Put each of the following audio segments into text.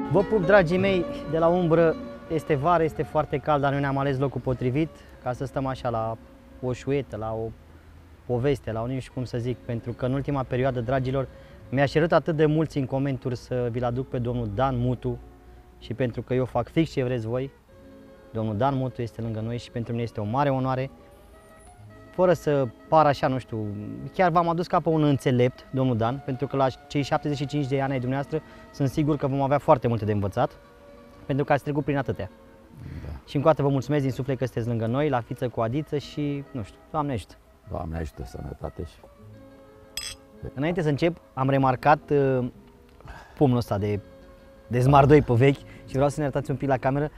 Vă pup, dragii mei, de la umbră. Este vară, este foarte cald, dar noi ne-am ales locul potrivit ca să stăm așa la o șuetă, la o poveste, la o nu știu cum să zic, pentru că în ultima perioadă, dragilor, mi-a cerut atât de mulți în comentarii să vi-l aduc pe domnul Dan Mutu și pentru că eu fac fix ce vreți voi, domnul Dan Mutu este lângă noi și pentru mine este o mare onoare. Fără să par așa, nu știu, chiar v-am adus ca pe un înțelept, domnul Dan, pentru că la cei 75 de ani ai dumneavoastră sunt sigur că vom avea foarte multe de învățat, pentru că ați trecut prin atâtea. Da. Și încă o dată vă mulțumesc din suflet că sunteți lângă noi, la fiță cu adiță și, nu știu, Doamne ajută. Doamne ajută, sănătate și... Înainte să încep, am remarcat pumnul ăsta de smardoi pe vechi și vreau să ne arătați un pic la cameră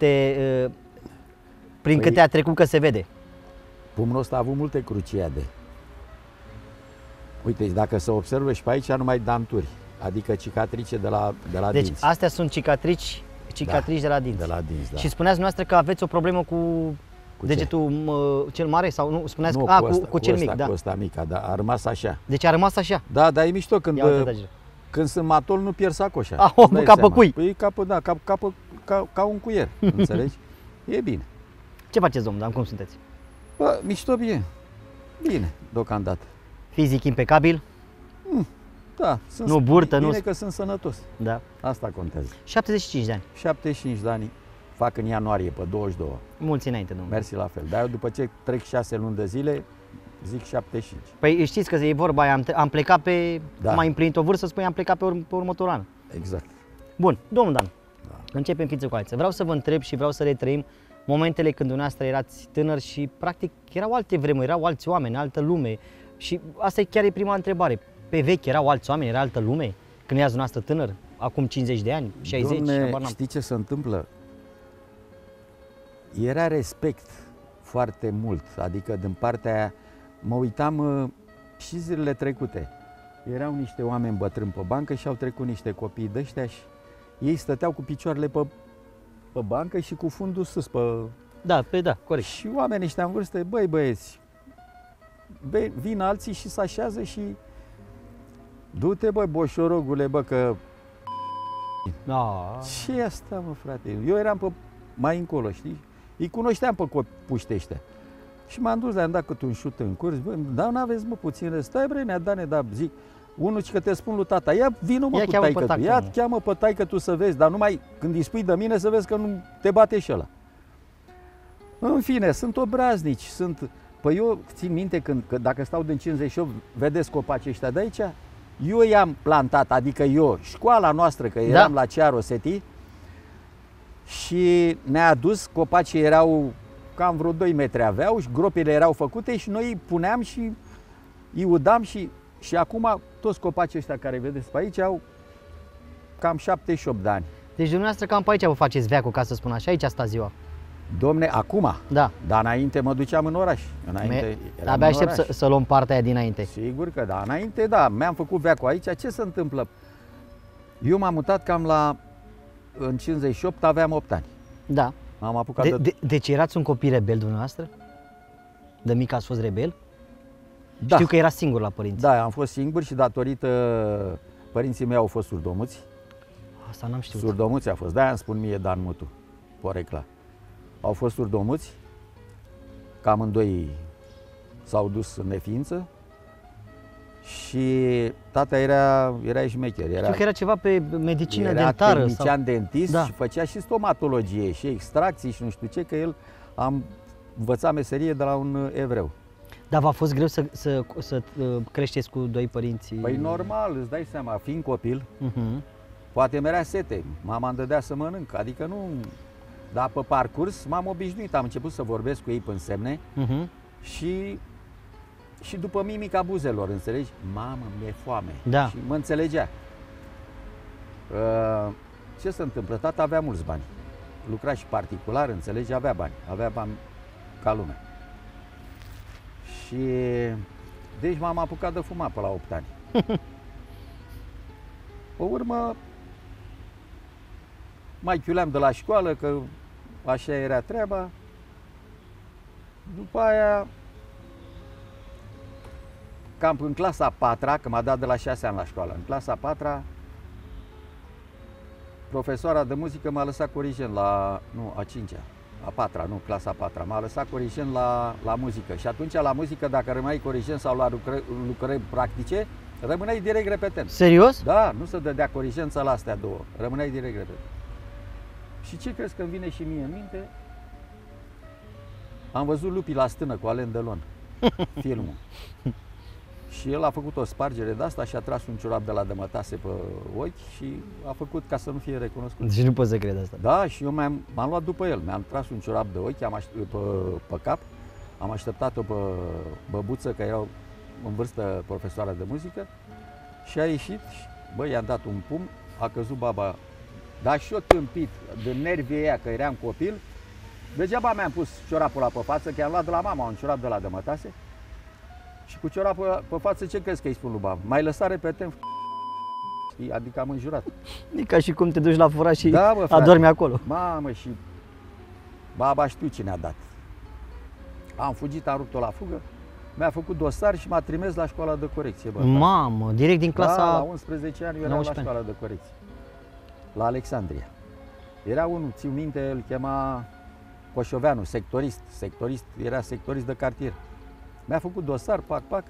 prin câte a trecut, că se vede. Pumnul ăsta a avut multe cruciade. Uite, dacă se observă și pe aici, numai danturi, adică cicatrice de la Deci dinți. astea sunt cicatrici de la dinți. De la dinți, da. Și spuneați dumneavoastră că aveți o problemă cu degetul cel mare sau nu? Spuneați nu, că cu cel mic, da. Cu ăsta mic, dar a rămas așa. Deci a rămas așa. Da, dar e mișto când sunt matol, nu pierd sacoșa. Ca pe cui. Păi ca un cuier, înțelegi? E bine. Ce faceți, domnul Dan? Cum sunteți? Bă, mișto bine. Bine, deocamdată. Fizic impecabil? Da, nu burtă, bine nu... că sunt sănătos. Da. Asta contează. 75 de ani. 75 de ani fac în ianuarie, pe 22. Mulți înainte, domnule. Mersi la fel. Dar eu după ce trec 6 luni de zile, zic 75. Păi știți că e vorba aia, am plecat pe... Da. Am mai împlinit o vârstă, spui, am plecat pe următorul an. Exact. Bun, domnul Dan, Da. începem fiță cu alții. Vreau să vă întreb și vreau să retrăim momentele când dumneavoastră erați tânăr și practic erau alte vremuri, erau alți oameni, altă lume. Și asta chiar e prima întrebare. Pe vechi erau alți oameni, era altă lume? Când erați dumneavoastră tânăr? Acum 50 de ani, 60? Doamne, știi ce se întâmplă? Era respect foarte mult, adică din partea aia, mă uitam și zilele trecute. Erau niște oameni bătrâni pe bancă și au trecut niște copii de ăștia și ei stăteau cu picioarele pe bancă și cu fundul sus pe... Da, pe da, corect. Și oamenii ăștia în vârstă, băi băieți, vin alții și se așează și du-te băi boșorogule, bă, că... Da. Ce asta, mă, frate? Eu eram mai încolo, știi? Îi cunoșteam pe puștii ăștia. Și m-am dus, le-am dat cât un șut în curs. Bă, da, n-aveți, mă, puțin, stai, bre, ne-a dat, da, zic. Unul că te spun lui tata, ia vină, mă, cu taică tu, ia cheamă pe taică tu să vezi, dar numai când îi spui de mine să vezi că nu te bate și ăla. În fine, sunt obraznici, sunt... Păi eu țin minte că dacă stau din 58, vedeți copacii ăștia de aici? Eu i-am plantat, adică eu, școala noastră, că eram la Cearo Seti, și ne-a adus, copacii erau cam vreo 2 metri aveau și gropile erau făcute și noi îi puneam și îi udam și acum toți copacii ăștia care vedeți pe aici au cam 78 de ani. Deci dumneavoastră cam pe aici vă faceți veacul, ca să spun așa, aici asta ziua. Domne, acum? Da. Dar înainte mă duceam în oraș. Abia aștept să luăm partea aia dinainte. Sigur că da. Înainte, da, mi-am făcut veacul aici. Ce se întâmplă? Eu m-am mutat cam în 58, aveam 8 ani. Da. M-am apucat Deci erați un copil rebel dumneavoastră? De mic ați fost rebel? Da. Știu că era singur la părinți. Da, am fost singur și datorită părinții mei au fost surdomuți. Asta n-am știut. Surdomuți a fost. De-aia îmi spun mie Dan Mutu, porecla. Au fost surdomuți, că amândoi s-au dus în neființă și tata era șmecher. Știu că era ceva pe medicină dentară. Era tehnician dentist, da. Și făcea și stomatologie și extracții și nu știu ce, că el am învățat meserie de la un evreu. Dar v-a fost greu să creșteți cu 2 părinți? Păi normal, îți dai seama, fiind copil, poate mi-era sete, mama îmi dădea să mănânc, adică nu... Dar pe parcurs m-am obișnuit, am început să vorbesc cu ei până semne și după mimica buzelor, înțelegi? Mamă, mi-e foame. Da. Și mă înțelegea. Ce se întâmplă? Tata avea mulți bani. Lucra și particular, înțelegi? Avea bani ca lumea. Și deci m-am apucat de fumat pe la 8 ani. Pe urmă, mai chiuleam de la școală, că așa era treaba. După aia, cam în clasa 4-a, că m-a dat de la 6 ani la școală, în clasa 4-a profesoara de muzică m-a lăsat corigent la, nu, a 5-a, a 4-a, nu, clasa a 4-a. M-a lăsat corigent la muzică. Și atunci la muzică, dacă rămâneai corigent sau la lucrări practice, rămâneai direct repetent. Serios? Da, nu se dădea corigența la astea două. Rămâneai direct repetent. Și ce crezi că îmi vine și mie în minte? Am văzut Lupii la stână cu Alain Delon, filmul. Și el a făcut o spargere de asta și a tras un ciorap de la dămătase pe ochi și a făcut ca să nu fie recunoscut. Deci nu pot să cred asta. Da, și eu m-am luat după el. Mi-am tras un ciorap de ochi pe cap, am așteptat-o pe băbuță, că erau în vârstă profesoara de muzică, și a ieșit și, bă, i-am dat un pumn, a căzut baba, dar și eu tâmpit, de nervii ăia, că eram copil, degeaba mi-am pus ciorapul ăla pe față, că i-am luat de la mama un ciorap de la dămătase, și cu ciorapul pe față, ce crezi că îi spun lui baba? M-ai lăsat repetent, adică am înjurat. E ca și cum te duci la furat și Da, bă, frate. adormi acolo. Mamă, și baba știu ce ne-a dat. Am fugit, am rupt-o la fugă, mi-a făcut dosar și m-a trimis la școala de corecție. Bă, Mamă, direct din clasa... Da, la 11 ani eu eram la 19 școala de corecție, la Alexandria. Era unul, țiu minte, îl chema Coșoveanu, sectorist, era sectorist de cartier. Mi-a făcut dosar, pac, pac.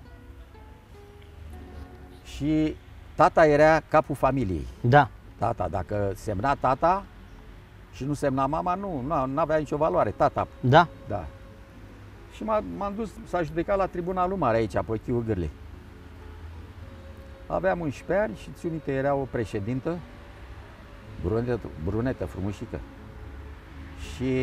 Și tata era capul familiei. Da. Tata, dacă semna tata și nu semna mama, nu avea nicio valoare, tata. Da? Da. Și m-am dus, s-a judecat la Tribunalul Mare aici, pe Chiul Gârlei. Aveam 11 ani și țiu minte, era o președintă, brunetă, frumușică. Și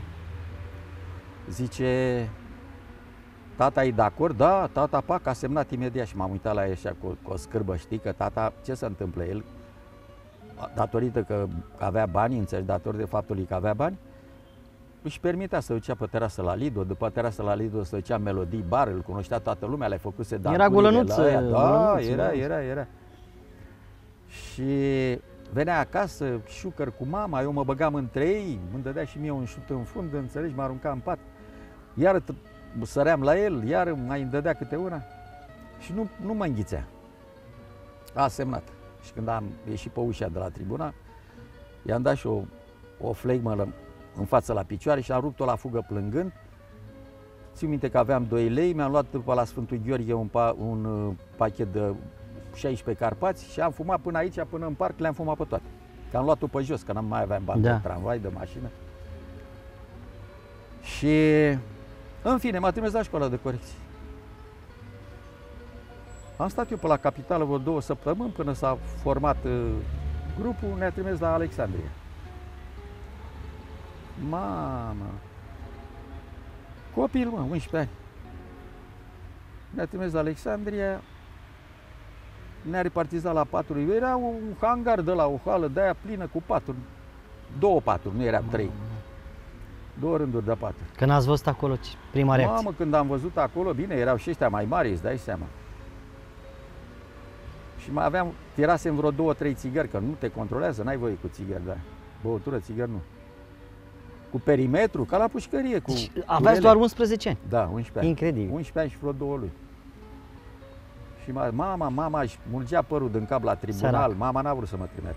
zice, tata e de acord? Da, tata, pac, a semnat imediat. Și m-am uitat la ea așa cu o scârbă, știi, că tata, ce se întâmplă? El, datorită că avea bani, înțelegi, datorită faptului că avea bani, își permitea să ducea pe terasă la Lido, după terasă la Lido să ducea Melodii Bar, îl cunoștea toată lumea, le făcuse Era golănuț. Da, era. Și venea acasă, șucăr cu mama, eu mă băgam între ei, îmi dădea și mie un șut în fund, înțelegi, mă arunca în pat. Iar săream la el, iar mai îmi dădea câte una și nu mă înghițea. A semnat. Și când am ieșit pe ușa de la tribuna, i-am dat și o flegmă în față la picioare și am rupt-o la fugă plângând. Țin minte că aveam 2 lei, mi-am luat după la Sfântul Gheorghe un pachet de 16 carpați și am fumat până aici, până în parc, le-am fumat pe toate. Că am luat-o pe jos, că nu mai aveam bani de tramvai, de mașină. Și, în fine, m-a trimis la școala de corecție. Am stat eu pe la capitală vreo 2 săptămâni până s-a format grupul, ne-a trimis la Alexandria. Mamă! Copil, mă, 11 ani. Ne-a trimis la Alexandria, ne-a repartizat la paturi. Era un hangar de la o hală de aia plină cu paturi. 2 paturi, nu eram 3. 2 rânduri de paturi. Când ați văzut acolo, prima reacție? Mamă, când am văzut acolo, bine, erau și ăștia mai mari, îți dai seama. Și mai aveam, tirasem vreo 2-3 țigări, că nu te controlează, n-ai voie cu țigări, da. Băutură, țigări, nu. Cu perimetru, ca la pușcărie. Cu aveați doar 11 ani? Da, 11 ani. Incredibil. 11 ani și vreo 2 luni. Și mama își mulgea părul din cap la tribunal. Sărac. Mama n-a vrut să mă trimite.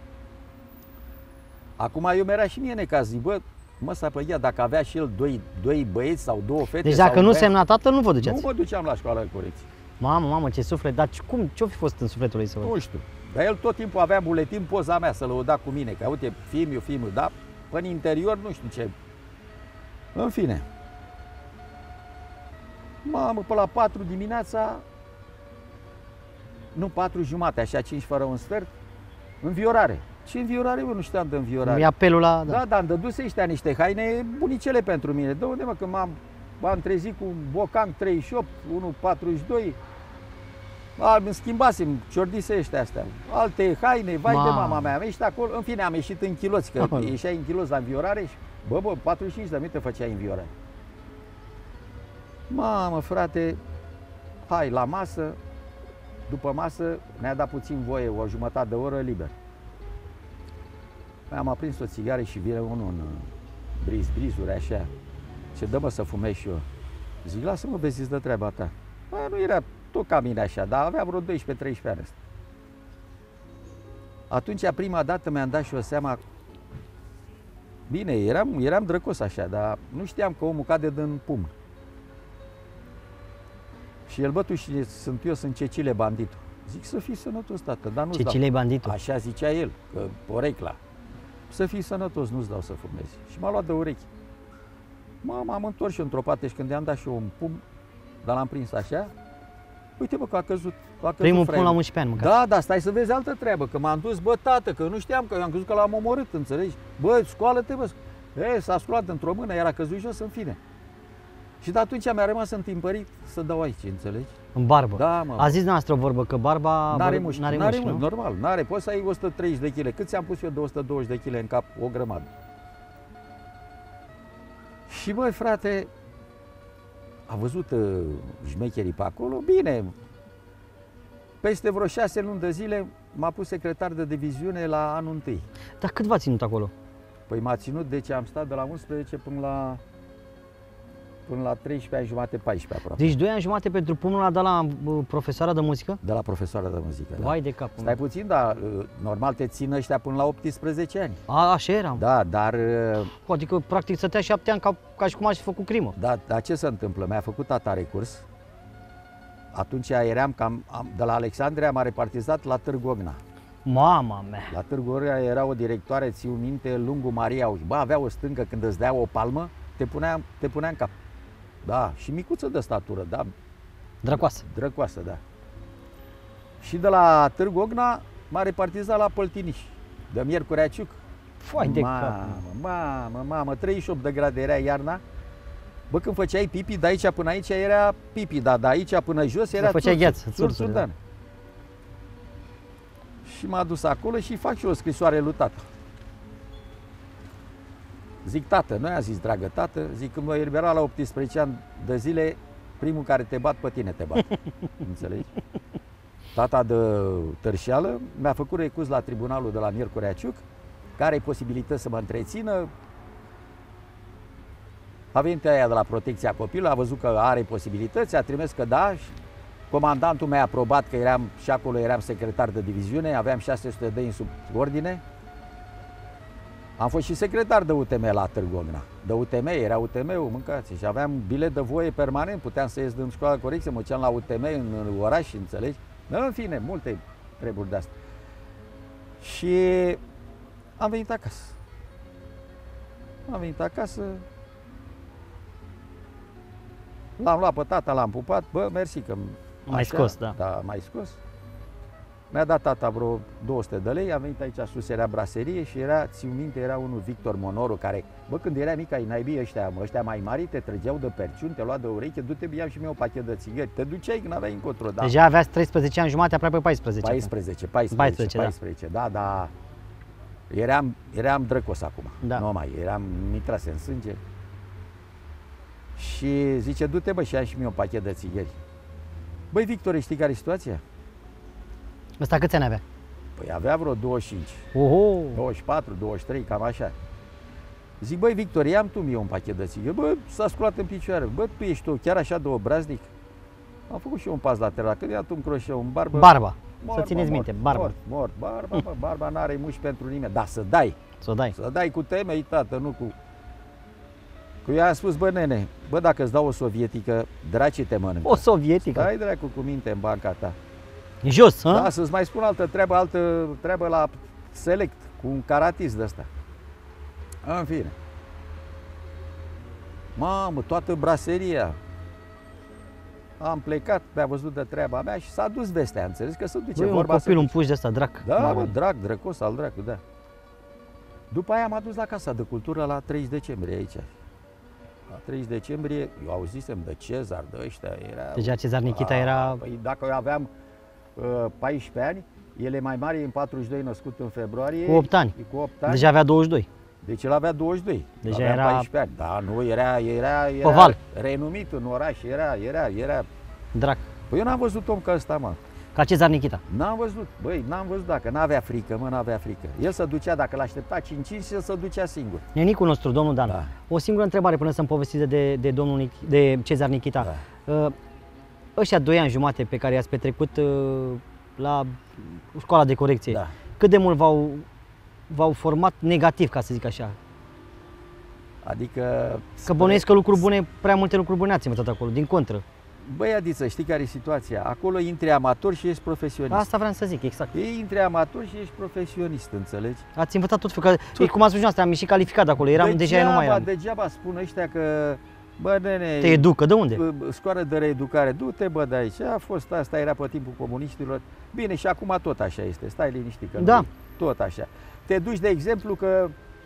Acum eu mi-era și mie necaz, zic, bă, mă sapăia, dacă avea și el 2 băieți sau 2 fete. Deci dacă sau nu semna tatăl, nu vă duceați? Nu mă duceam la școala de corecție. Mamă, ce suflet, dar ce-o fi fost în sufletul lui să văd? Nu știu, dar el tot timpul avea buletin, poza mea să lăuda cu mine, că uite, filmul, da, până în interior nu știu ce. În fine. Mamă, pe la 4 dimineața, nu 4 jumate, așa 5 fără un sfert, înviorare. Ce înviorare? Eu nu știam de înviorare. E apelul la... Da, îmi dăduse ăștia niște haine bunicele pentru mine. De unde, mă, că m-am trezit cu un Bocan 38, 1,42, îmi schimbasem ciordise ăștia astea. Alte haine, vai de mama mea, am ieșit acolo, în fine am ieșit în chiloți, că ieșeai în chiloți la înviorare și, bă, 45 de minute făceai înviorare. Mamă, frate, hai la masă, după masă ne-a dat puțin voie, o jumătate de oră liber. Am aprins o țigară și vine unul în brizuri așa, ce dă-mă să fumez și eu. Zic, lasă-mă, vezi, de treaba ta. Bă, nu era tot ca mine așa, dar avea vreo 12-13 ani. Atunci, prima dată mi-am dat și eu seama, bine, eram drăcos așa, dar nu știam că omul cade din pumn. Și el, bă, tu și sunt Cecile Banditu. Zic, să fii sănătos, tată, dar nu-ți dau. Cecile Banditu. Așa zicea el, că porecla. Să fii sănătos, nu-ți dau să fumezi. Și m-a luat de urechi. M-am întors și într-o parte și când i-am dat și eu un pumn, dar l-am prins așa, uite bă că a căzut. Primul pumn la 11 ani, măcar. Da, dar stai să vezi altă treabă, că m-am dus, bă, tată, că nu știam, că am crezut că l-am omorât, înțelegi? Bă, scoală-te, bă. S-a sculat într-o mână, era căzut jos, în fine. Și de atunci mi-a rămas întimpărit să dau aici, înțelegi? În barbă. Da, mă. A zis noastră o vorbă că barba N-are mușchi, nu? normal, n-are. Poți să ai 130 de kg. Cât ți-am pus eu de 120 de kg în cap? O grămadă. Și băi, frate, a văzut șmecherii pe acolo, bine. Peste vreo 6 luni de zile m-a pus secretar de diviziune la anul întâi. Dar cât v-a ținut acolo? Păi m-a ținut, deci am stat de la 11 până la 13 ani jumate, 14 aproape. Deci 2 ani jumate pentru pumnul ăla de la profesoara de muzică? De la profesoara de muzică, da. Vai de cap. Stai puțin, dar normal te țin ăștia până la 18 ani. Așa eram. Da, dar... Adică, practic, stătea 7 ani ca și cum aș fi făcut crimă. Da, dar ce se întâmplă? Mi-a făcut tata recurs. Atunci eram de la Alexandria, m-a repartizat la Târgu Ogna. Mama mea! La Târgu Ogna era o directoare, țiu minte, Lungu Maria. Bă, avea o stâncă, când îți dea o palmă, te punea în cap. Da, și micuță de statură, da. Drăcoasă. Drăcoasă, da. Și de la Târgu Ogna m-a repartizat la Păltiniș, de Miercurea Ciuc. Foai de cap. Mamă, 38 de grade era iarna. Bă, când făceai pipi, de aici până aici era pipi, dar de aici până jos era făceai gheață, țurțuri, da. Și m-a dus acolo și fac și o scrisoare lui tata. Zic, tată, nu i-a zis, dragă tată, zic, când mă elibera la 18 ani de zile, primul care te bat, pe tine te bat. Înțelegi? Tata de Târșeală mi-a făcut recurs la tribunalul de la Miercurea Ciuc, care are posibilități să mă întrețină. A venit aia de la Protecția Copilului, a văzut că are posibilități, a trimis că da, și comandantul mi-a aprobat că și acolo eram secretar de diviziune, aveam 600 de în subordine. Am fost și secretar de UTM la Târgu Ogna. De UTM, era UTM-ul, mâncați, și aveam bilet de voie permanent, puteam să ies din școala corecție, mă duceam la UTM în oraș, înțelegi? În fine, multe treburi de astea. Și am venit acasă. L-am luat pe tata, l-am pupat, bă, mersi că... M-ai scos, da. Da, m-ai scos. Mi-a dat tata vreo 200 de lei, am venit aici sus, era braserie și țiu minte, era unul Victor Monoru, care, bă, când era mic, ai naibii ăștia mai mari, te trăgeau de perciuni, te lua de ureche, du-te, iau și mie un pachet de țigări, te duceai când aveai încotro, da. Deja aveați 13 ani jumate, aproape 14. 14, da. Eram drăcos acum, da. Nu mai, mi trase în sânge. Și zice, du-te, bă, și ia și mie un pachet de țigări. Băi, Victor, știi care e situația? Ăsta câți ani avea? Păi avea vreo 25, Oho. 24, 23, cam așa. Zic, băi, Victor, ia-mi tu mie un pachet de țigări. Bă, s-a sculat în picioare. Bă, tu ești chiar așa de obraznic? Am făcut și eu un pas lateral. Când i-am tu un croșeu în barbă... Barba. Să țineți minte, barba. Mort. Barba n-are muși pentru nimeni. Dar să dai. Să dai cu temei, tată, nu cu... Că eu am spus, bă, nene, bă, dacă îți dau o sovietică, dracii te mănâncă. O sovietică? Stai, dracu, cu minte în banca ta. Jos, hă? Da, să-ți mai spun altă treabă la Select, cu un caratist de ăsta. În fine. Mamă, toată braseria. Am plecat, mi-a văzut de treaba mea și s-a dus vestea, înțeles că se duce Băi, vorba. Un copil, un puș de ăsta, drac. Da, mă, drăcos al dracu, da. După aia m-a dus la Casa de Cultură la 30 decembrie aici. La 30 decembrie, eu auzisem de Cezar, de ăștia, era... Deja Cezar Nichita era... Păi dacă eu aveam 14 ani, el e mai mare, în 42, născut în februarie. Cu 8 ani. Cu 8 ani. Deja avea 22. Deci el avea 22. Deja avea era... 14 ani. Da, nu, era Oval. Renumit în oraș, era... Drac. Păi eu n-am văzut om ca ăsta, mă. Ca Cezar Nichita. N-am văzut, băi, n-am văzut dacă n-avea frică, mă, n-avea frică. El se ducea, dacă l-aștepta 5-5, el se ducea singur. Nenicul nostru, domnul Dan, Da. o singură întrebare până să-mi povestiți de Cezar Nichita. Da. Ăștia 2 ani jumate pe care i-ați petrecut la școala de corecție, Da. cât de mult v-au format negativ, ca să zic așa? Adică... Că bănuiesc că lucruri bune, prea multe lucruri bune ați învățat acolo, din contră. Băi, Adiță, știi care e situația? Acolo intri amator și ești profesionist. Asta vreau să zic, exact. Ei intri amator și ești profesionist, înțelegi? Ați învățat tot, că, cum ați spus noastră, am ieșit calificat de acolo, deja eu nu mai eram. Degeaba spun ăștia că, bă, nene... Te educă, de unde? Școală de reeducare, du-te, bă, de aici. A fost asta, era pe timpul comuniștilor. Bine, și acum tot așa este, stai liniștit că da. Tot așa. Te duci, de exemplu, că,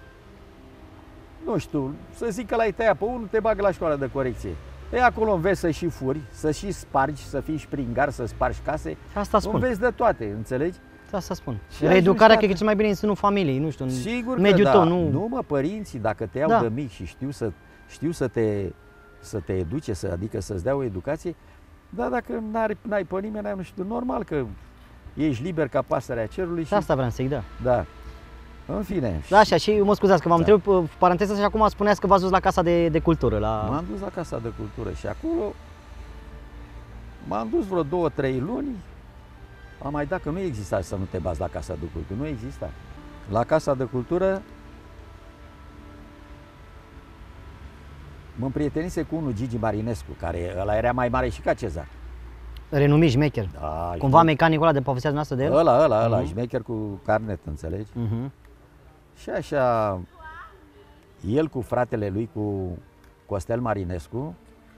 nu știu, să zic că l-ai tăiat pe unul, te bagă la școală de corecție. E acolo înveți să și furi, să și spargi, să fii șpringar, să spargi case. Asta spun. Înveți de toate, înțelegi? Asta spun. Și reeducarea cred că e cel mai bine în sânul familiei, nu știu, sigur în mediul că tău. Da. Nu, nu mă, părinții, dacă te iau da. de mic și știu să te educe, adică să-ți dea o educație, dar dacă n-ai pe nimeni, nu știu, normal că ești liber ca pasărea cerului. Și asta vreau să zic, da. Da. În fine. Da, așa, și mă scuzați că v-am întrebat paranteza și acum spuneați că v-ați dus la Casa de Cultură. M-am dus la Casa de Cultură și acolo m-am dus vreo 2-3 luni. Am mai dat că nu exista să nu te bazi la Casa de Cultură, nu exista. La Casa de Cultură mă împrietenise cu unul, Gigi Marinescu, care ăla era mai mare și ca Cezar. Renumit șmecher. Da, cumva mecanicul ăla de povesteați noastră de el? Ăla, șmecher cu carnet, înțelegi? Și așa, el cu fratele lui, cu Costel Marinescu,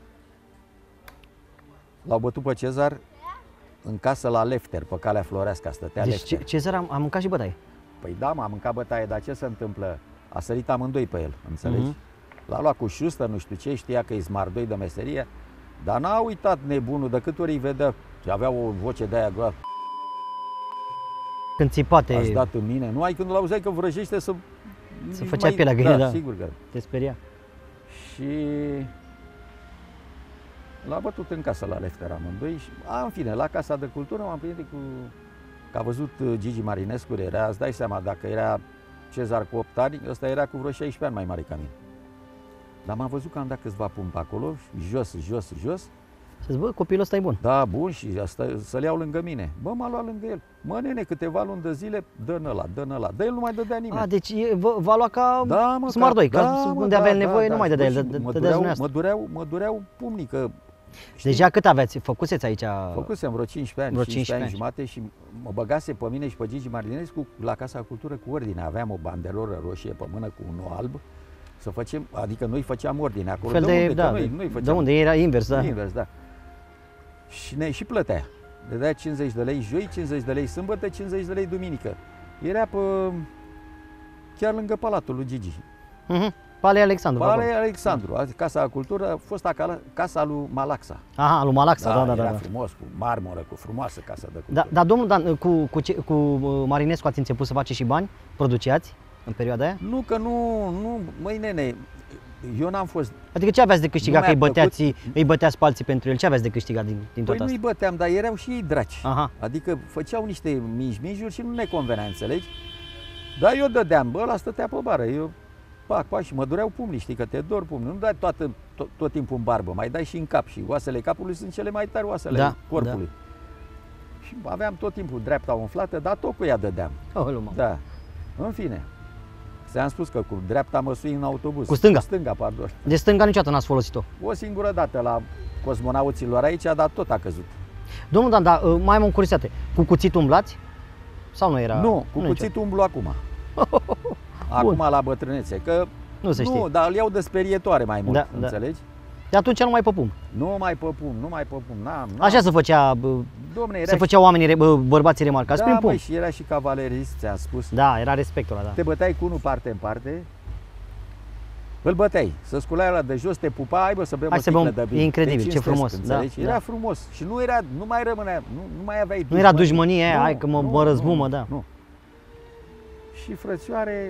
l-au bătut pe Cezar în casă la Lefter, pe Calea Floreasca, stătea deci Lefter. Cezar a mâncat și bătaie? Păi da, m-a mâncat bătaie, dar ce se întâmplă? A sărit amândoi pe el, înțelegi? L-a luat cu șustă, nu știu ce, știa că e smardoi de meserie, dar n-a uitat nebunul, de câte ori îi vedea, avea o voce de-aia groasă. Când țipate... Ați dat în mine, nu ai când îl auzeai că vrăjește să făcea pielea găină, da. Sigur că. Te speria. Și l-a bătut în casă la Lefter amândoi și, în fine, la Casa de Cultură m-am prins cu... Că a văzut Gigi Marinescu, era, îți dai seama, dacă era Cezar cu 8 ani, ăsta era cu vreo 16 ani mai mare ca mine. Dar m-am văzut că am dat câțiva pumni pe acolo, jos. Și zic, bă, copilul ăsta e bun. Da, bun, și să-l iau lângă mine. Bă, m-a luat lângă el. Mă, nene, câteva luni de zile, dă-n ăla. Dar el nu mai dădea nimeni. A, deci v-a luat ca smardoi, ca unde avea nevoie, nu mai dădea el, mă dureau pumnii, că... Deja cât aveți? Făcuseți aici? Făcusem vreo 15 ani, 15 ani jumate și mă băgase pe mine și pe Gigi Marinescu la Casa Cultură cu ordine. Aveam o banderolă roșie pe mână cu unul alb. Să facem, adică noi făceam ordine acolo. Fel de, da, noi făceam, de unde era invers, da. Invers, da. Și plătea. Le dea 50 de lei joi, 50 de lei sâmbătă, 50 de lei duminică. Era chiar lângă palatul lui Gigi. Palei Alexandru. Palei Alexandru, Casa Cultură, fosta casa lui Malaxa. Aha, lui Malaxa, da. Era frumos, cu marmură, cu frumoasă Casa de Cultură. Dar domnul Dan, cu Marinescu ați început să faceți și bani? Produceați în perioada aia? Nu, că nu, măi nene, eu n-am fost... Adică ce aveați de câștigat, că îi băteați pe alții pentru el? Ce aveți de câștigat din tot asta? Păi nu-i băteam, dar erau și ei draci. Aha. Adică făceau niște mijuri și nu ne convenea, înțelegi? Dar eu dădeam, bă, ăla stătea pe bară, eu pac, și mă dureau pumnii, știi, că te dor pumnii. Nu dai tot timpul în barbă, mai dai și în cap și oasele capului sunt cele mai tari oasele corpului. Da. Și aveam tot timpul dreapta umflată, dar tot cu ea dădeam. Da, în fine. Ți-am spus că cu dreapta mă sui în autobuz. Cu stânga? Cu stânga, pardon. De stânga niciodată n-ați folosit-o? O singură dată la cosmonauților aici, dar tot a căzut. Domnul Dan, dar mai am o curiozitate. Cu cuțit umblați? Sau nu era? Nu, cu cuțit umblu acum. Acum la bătrânețe, că nu se știe. Nu, dar îl iau de sperietoare mai mult, înțelegi? De atunci nu mai pe pumn. Nu mai pe pumn, Așa se făcea, dom'le, se făceau oamenii, bărbații remarcați prin pumn. Da, și era și cavalerist, ți-am spus. Da, era respectul ăla, da. Te băteai cu unul parte în parte, îl băteai, să sculai ăla de jos, te pupa, hai bă să bem o sticlă de vin. E incredibil, ce frumos. Înțelegi? Era frumos și nu mai rămânea, nu mai aveai dușmănie. Nu era dușmănie aia, hai că mă răzbumă, da. Nu. Și frățioare,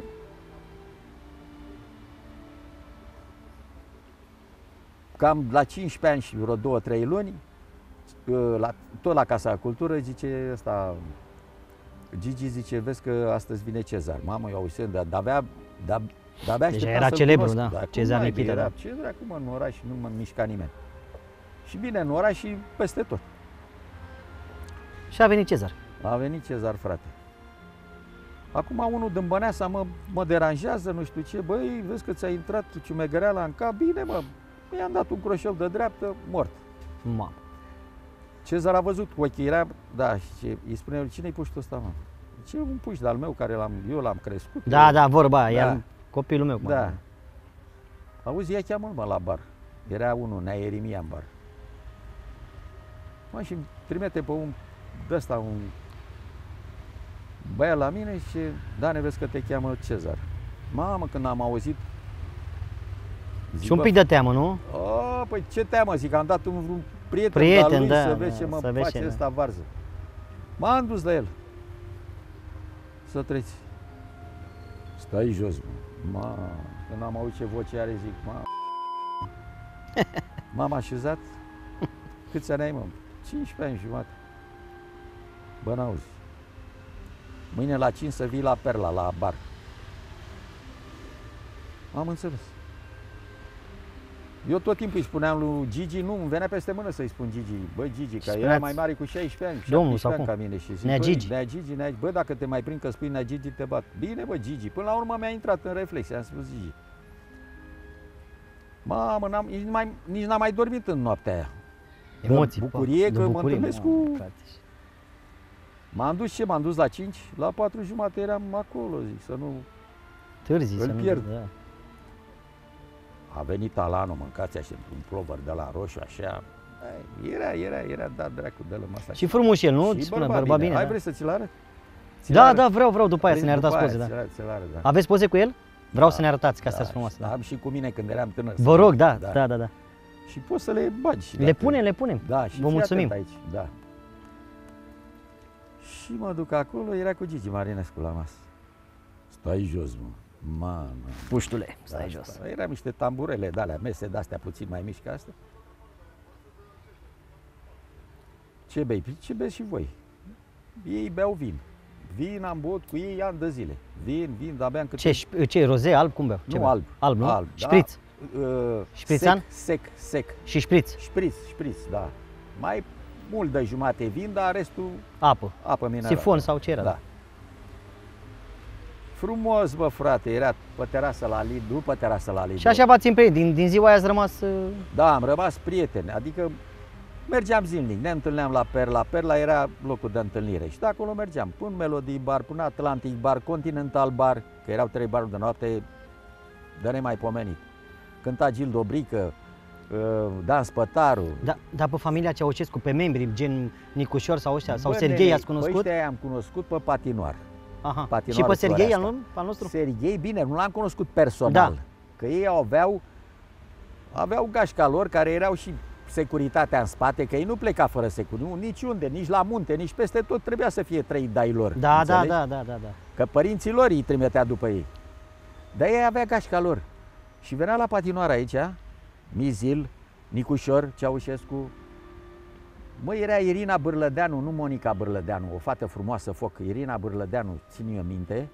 cam la 15 ani și vreo 2-3 luni, tot la Casa Cultură, zice ăsta, Gigi zice, vezi că astăzi vine Cezar. Mamă, eu auzisem, dar de-abia deja era celebru, da, Cezar Nichita, da. Cezar acum în oraș nu mă mișca nimeni. Și bine, în oraș și peste tot. Și a venit Cezar. A venit Cezar, frate. Acum unul din Băneasa mă deranjează, nu știu ce, băi, vezi că ți-a intrat ciumegăreala în cap, bine mă, i-am dat un croșel de dreaptă, mort. Ma. Cezar a văzut cu ochii, era, da, și îi spune, cine-i puștul ăsta, mă? Ce un puș de-al meu, care eu l-am crescut. Da, da, vorba aia, e copilul meu. Da. Auzi, ia cheamă-l, mă, la bar. Era unul, Nea Ieremia în bar. Mă, și trimite pe un ăsta, un băiat la mine și Dane, vezi că te cheamă Cezar. Mamă, când am auzit... Zic, Și un pic de teamă, nu? Păi ce teamă, zic, am dat un prieten al lui să vezi ce mă face ăsta varză. M-am dus la el. Să treci. Stai jos, mă. Când am auzit ce voce are, zic, m-am așezat. Câți ani ai, mă? 15 ani jumate. Bă, n-auzi. Mâine la 5 să vii la Perla, la bar. Am înțeles. Eu tot timpul îi spuneam lui Gigi, nu, îmi venea peste mână să-i spun Gigi. Bă, Gigi, că era mai mare cu 16 ani, 17 ani ca mine. Și zic, Nea Gigi. Nea Gigi, bă, dacă te mai prind că spui Nea Gigi, te bat. Bine, bă, Gigi. Până la urmă mi-a intrat în reflex, am spus Gigi. Mamă, nici n-am mai dormit în noaptea aia. Emoții. Bucurie că mă întâlnesc cu... Frate. M-am dus la 5, la 4 jumate eram acolo, zic, să nu... Târzi, să nu pierd. Da. A venit Alanu, mâncați așa, un plovăr de la roșu, așa. Era, da, dracu, dă-l masa. Și frumos el, nu? Și Spune, bărbat bine. Ai Da. vrei să ți-l arăt? Da, vreau după aia să ne arătați poze, da. Ți-l arăt, da. Aveți poze cu el? Vreau să ne arătați, ca să frumos. Da, am și cu mine când eram tânăr. Vă rog, da. Și poți să le bagi. Le punem. Da, și vă mulțumim. Aici, da. Și mă duc acolo, era cu Gigi Marinescu la masă. Stai jos, mă. Mamă. Puștule, stai jos. Erau niște tamburele de-alea, mese de-astea puțin mai mici ca astea. Ce bei? Ce beți și voi? Ei beau vin. Vin am băut cu ei ani de zile. Vin, dar beam câte... Ce, roze, alb, cum beau? Nu, alb. Alb, nu? Alb, Șpriț? Șprițan? Sec. Și șpriț? Șpriț, da. Mai mult de jumate vin, dar restul... Apă minerală. Sifon sau ce era? Da. Frumos, bă, frate, era pe terasă la Lidl, nu pe terasă la Lidl. Și așa v-ați împrins, din ziua aia ați rămas... Da, am rămas prieteni, adică mergeam zilnic, ne întâlneam la Perla. Perla era locul de întâlnire și de acolo mergeam până Melody Bar, până Atlantic Bar, Continental Bar, că erau 3 baruri de noapte de nemaipomenit. Cânta Gil Dobrică, Dan Spătaru. Dar pe familia Ceaușescu, pe membri, gen Nicușor sau ăștia, sau Serghei ați cunoscut? Pe ăștia am cunoscut pe patinoar. Aha. Și pe Serghei al nostru? Serghei, bine, nu l-am cunoscut personal. Da. Că ei aveau gașca lor care erau și securitatea în spate, că ei nu pleca fără securitate, niciunde, nici la munte, nici peste tot, trebuia să fie 3 dai lor. Da. Că părinții lor îi trimitea după ei. Dar ei avea gașca lor. Și venea la patinoar aici, Mizil, Nicușor Ceaușescu. Măi, era Irina Bârlădeanu, nu Monica Bârlădeanu, o fată frumoasă, foc. Irina Bârlădeanu, țin eu minte.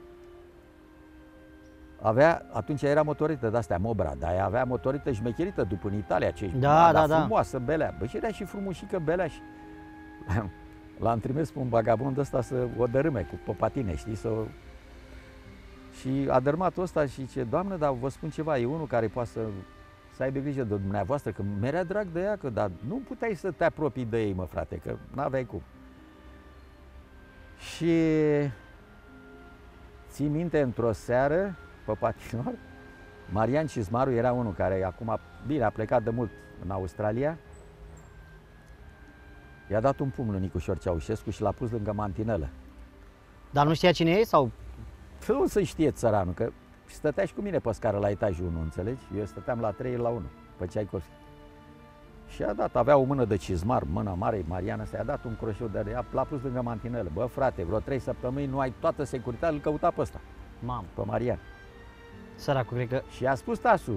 Atunci era motorită de-astea, Mobra, dar ea avea motorită șmecherită după în Italia, frumoasă, belea. Bă, și era și frumușică, belea și... L-am trimis pe un vagabond ăsta să o dărâme pe patine, știi, Și a dărâmat ăsta și zice, Doamnă, dar vă spun ceva, e unul care poate să aibă grijă de dumneavoastră, că mi-era drag de ea, dar nu puteai să te apropii de ei, mă, frate, că n-aveai cum. Și ții minte, într-o seară, pe patinoar, Marian Cismaru era unul care acum, bine, a plecat de mult în Australia, i-a dat un pumn lui Nicușor Ceaușescu și l-a pus lângă mantinelă. Dar nu știa cine e sau? Nu să știe țăranul, că stătea și cu mine pe scară la etajul 1, înțelegi? Eu stăteam la 3 la 1, pe Ceaikovski. Și a dat, avea o mână de cizmar, mâna mare, Mariana, i-a dat un croșeu de ea, l-a pus lângă mantinelă. Bă, frate, vreo 3 săptămâni nu ai toată securitatea, îl căuta pe ăsta. Mamă. Pe Marian. Săracul, cred că... Și a spus Tasu,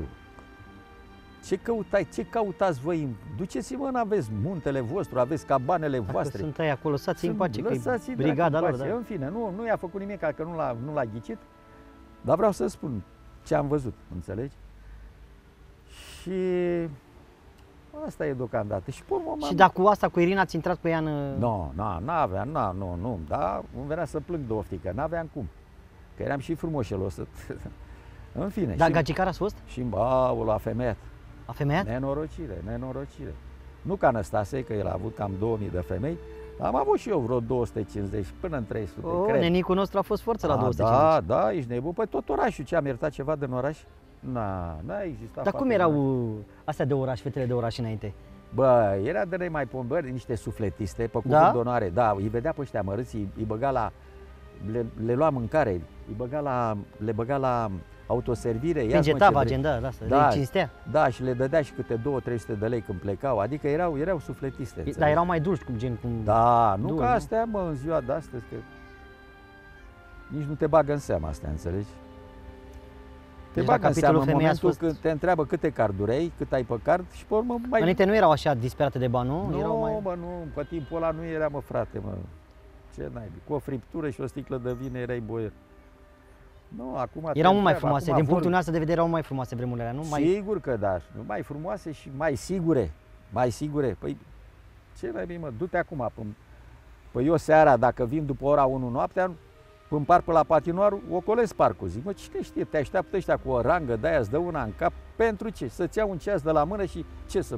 ce căutați voi? Duceți-vă, aveți muntele vostru, aveți cabanele voastre. Sunt aia acolo, lăsați-i în pace, că e brigada lor. Da. În fine, nu i-a făcut nimic, că nu l-a ghicit, dar vreau să spun ce am văzut, înțelegi? Și Asta e deocamdată. Și pe urmă Și dacă cu asta, cu Irina, ați intrat cu ea în... N-aveam, nu, da, îmi venea să plâng de oftică, n-aveam cum. Că eram și frumoșelos. În fine. Dar gagicar ați fost? Și la femeiat. A femeiat? Nenorocire. Nu ca Năstase, că el a avut cam 2000 de femei, am avut și eu vreo 250 până în 300, cred. Nenicul nostru a fost forță la 250. Da, ești nebun. Păi tot orașul, ce am iertat ceva din oraș? N-a existat. Dar cum erau astea de oraș, fetele de oraș înainte? Bă, era de nemaipomeni, niște sufletiste, pe cuvânt de onoare. Da, îi vedea pe ăștia mărâți, îi băga la... Le lua mâncare, le băga la autoservire. Pringe tava, agenda, le cinstea. Da, și le dădea și câte 200-300 de lei când plecau, adică erau sufletiste. Dar erau mai dulci, cum Da, nu ca astea, mă, în ziua de astăzi, că nici nu te bagă în seama astea, înțelegi? Te bagă în seama în momentul când te întreabă câte carduri ai, cât ai pe card și pe urmă mai... Înainte nu erau așa disperate de bani, nu? Nu, pe timpul ăla nu era, mă, frate, mă. Ce naibii, cu o friptură și o sticlă de vin erai boier. Nu, acum erau mult mai frumoase, din punctul nostru de vedere erau mai frumoase vremurile alea, nu? Sigur că da, mai frumoase și mai sigure. Păi, ce naibii, mă, du-te acum. Păi eu seara, dacă vin după ora 1 noaptea, în parc pe la patinoar, ocolesc parcul. Zic, mă, cine știe, te așteaptă ăștia cu o rangă de aia, îți dă una în cap, pentru ce? Să-ți iau un ceas de la mână și ce să...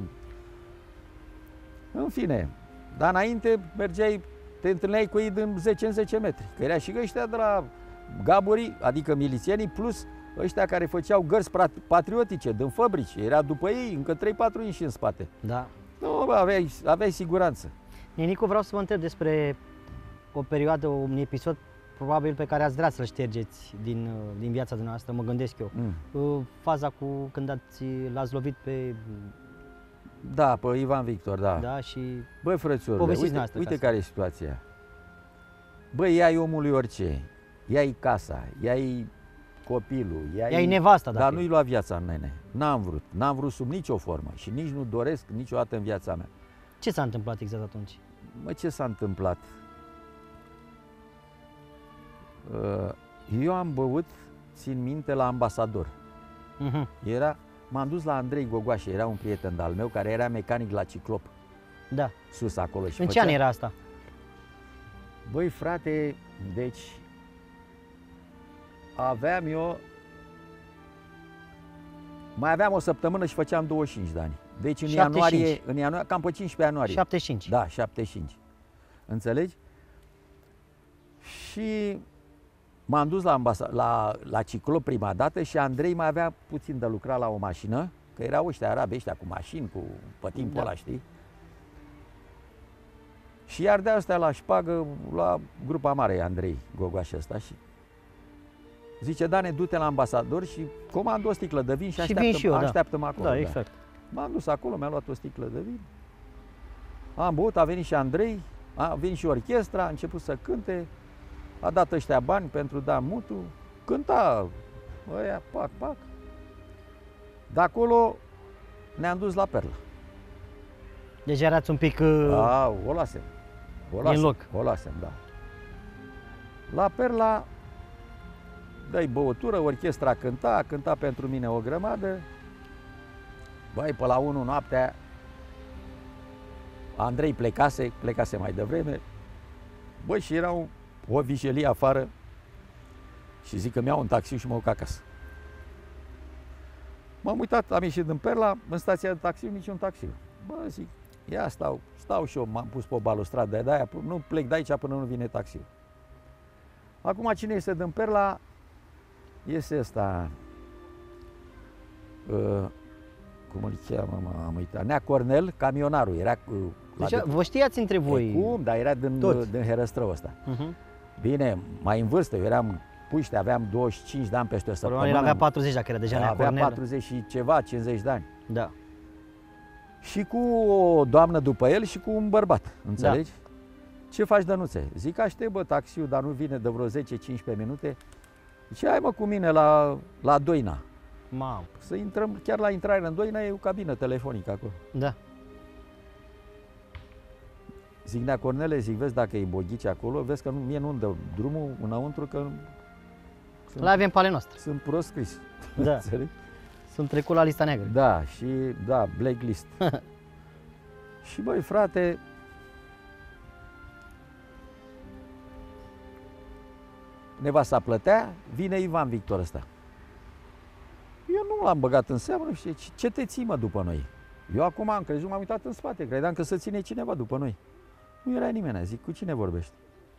În fine, dar înainte mergeai, te întâlneai cu ei din 10 în 10 metri, că era și ăștia de la gaborii, adică milițienii, plus ăștia care făceau gărzi patriotice din fabrici, era după ei încă 3-4 inși în spate. Da. Nu, bă, aveai siguranță. Nenicu, vreau să vă întreb despre o perioadă, un episod probabil pe care ați vrea să-l ștergeți din viața dumneavoastră, mă gândesc eu. Faza cu când l-ați lovit pe... Da, pe Ivan Victor, da. Da, și... Băi, frățiorule, uite care e situația. Băi, ia-i omului orice, ia-i casa, ia-i copilul, ia-i nevasta, dar nu-i lua viața, nene. N-am vrut sub nicio formă și nici nu doresc niciodată în viața mea. Ce s-a întâmplat exact atunci? Mă, ce s-a întâmplat? Eu am băut, țin minte, la Ambasador. M-am dus la Andrei Gogoașe, era un prieten de-al meu care era mecanic la Ciclop. Da. Sus acolo. Și în ce an era asta? Băi, frate, deci aveam eu... Mai aveam o săptămână și făceam 25 de ani. Deci în ianuarie, cam pe 15 ianuarie. 75. Da, 75. Înțelegi? Și m-am dus la Ciclop prima dată și Andrei mai avea puțin de lucrat la o mașină, că erau ăștia arabi, ăștia cu mașini, pe timpul ăla, știi? Și iar de astea la șpagă, la grupa mare, Andrei Gogoașe ăsta, și zice, Dane, du-te la Ambasador și comand o sticlă de vin și așteaptă-mă acolo. Da, exact. M-am dus acolo, mi-am luat o sticlă de vin, am băut, a venit și Andrei, a venit și orchestra, a început să cânte, a dat ăștia bani pentru da mutu, cânta, ăia, pac. De acolo ne-am dus la Perla. Deci erați un pic... O lasem. Din loc. O lasem, da. La Perla, dai băutură, orchestra cânta pentru mine o grămadă. Băi, pe la 1 noaptea, Andrei plecase mai devreme. Băi, și era o vijelie afară și zic că mi-au un taxi și mă duc acasă. M-am uitat, am ieșit din Perla, în stația de taxi, niciun taxi. Bă, zic, ia stau și eu, m-am pus pe o balustradă de aia, nu plec de aici până nu vine taxiul. Acum cine este din Perla? Este ăsta, cum îl cheamă, am uitat, Nea Cornel, camionarul, era... Deci vă știați între voi? Cum? Dar era din Herăstrău ăsta. Bine, mai în vârstă, eu eram puște, aveam 25 de ani peste o săptămână. El avea 40, dacă era deja Nea Cornel. Avea 40 și ceva, 50 de ani. Da. Și cu o doamnă după el și cu un bărbat, înțelegi? Da. Ce faci, Dănuțe? Zic, aștept, bă, taxiul, dar nu vine de vreo 10-15 minute. Zice, hai, mă, cu mine la Doina. Mamă. Să intrăm, chiar la intrare în Doina e o cabină telefonică acolo. Da. Zic, Nea Cornele, zic, vezi dacă e boghici acolo, vezi că mie nu-mi dă drumul înăuntru, că... La avem pe ale noastre. Sunt proscris. Da. Sunt trecut la lista neagră. Da, și, da, blacklist. Și băi, frate, nevasta plătea, vine Ivan Victor ăsta. Eu nu l-am băgat în seamă, nu știu ce te ții, mă, după noi. Eu acum am crezut, m-am uitat în spate, credeam că se ține cineva după noi. Nu era nimeni, zic, cu cine vorbești?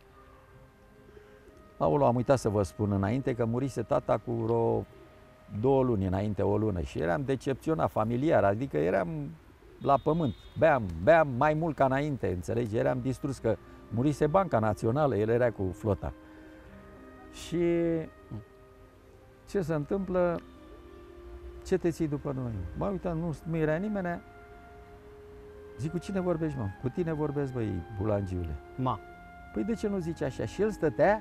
Aolo, am uitat să vă spun înainte că murise tata cu vreo 2 luni înainte, o lună, și eram decepționat, familiar, adică eram la pământ, beam mai mult ca înainte, înțelegi? Eram distrus că murise Banca Națională, el era cu flota. Și ce se întâmplă? Ce te ții după noi? M-am uitat, nu era nimeni. Zic, cu cine vorbești, mă? Cu tine vorbesc, băi, bulangiule. Ma. Păi de ce nu zici așa? Și el stătea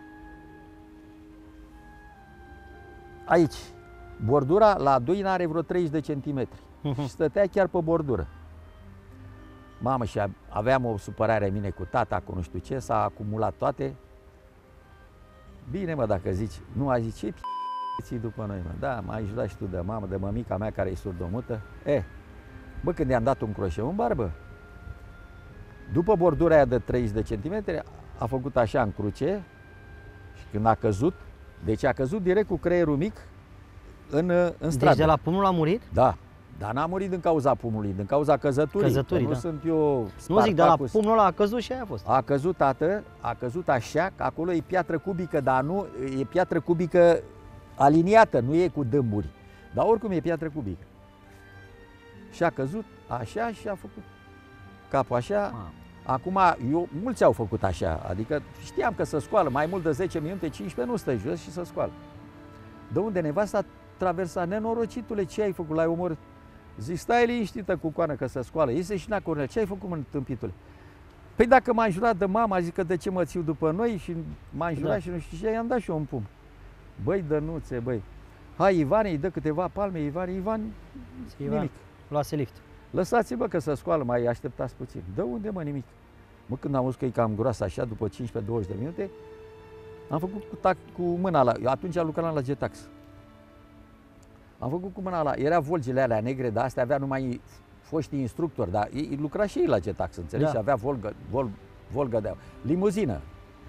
aici. Bordura la Duina are vreo 30 de centimetri. Și stătea chiar pe bordură. Mamă, și aveam o supărare mine cu tata, cu nu știu ce, s-a acumulat toate. Bine, mă, dacă zici, nu a zis, ce ții după noi, mă? Da, m-ai ajutat și tu de mamă, de mămica mea care e surdomută. Bă, când i-am dat un croșeu în barbă, după bordura aia de 30 de centimetri, a făcut așa în cruce și când a căzut, deci a căzut direct cu creierul mic în stradă. Deci de la pumnul a murit? Da, dar n-a murit din cauza pumnului, din cauza căzăturii. Nu da. sunt eu Spartacus. Nu zic, de la pumnul ăla a căzut și aia a fost. A căzut, tată, a căzut așa, că acolo e piatră cubică, dar nu, e piatră cubică aliniată, nu e cu dâmburi. Dar oricum e piatră cubică. Și a căzut așa și a făcut capul așa. Acum, mulți au făcut așa, adică știam că se scoală, mai mult de 10 minute, 15 nu stă jos și se scoală. De unde nevasta traversa, nenorocitule, ce ai făcut, l-ai omorât? Zic, stai liniștită cu coană că se scoală, iese și n-a Cornel, ce ai făcut, mă, tâmpitule? Păi dacă m-a înjurat de mama, zic că de ce mă țiu după noi și m-a înjurat și nu știu ce, i-am dat și eu un pumn. Băi, Dănuțe, băi, hai Ivane, îi dă câteva palme, Ivan, nimic. Luase lift. Lăsați-vă că se scoală, mai așteptați puțin. De unde, mă, nimic? Mă, când am văzut că e cam groasă așa, după 15-20 de minute, am făcut cu mâna la... Eu atunci lucram la Getax. Am făcut cu mâna la... Era volgile alea negre, dar astea avea numai foștii instructori, dar ei lucra și ei la Getax, înțelegi? Da. Și avea Volga de limuzină.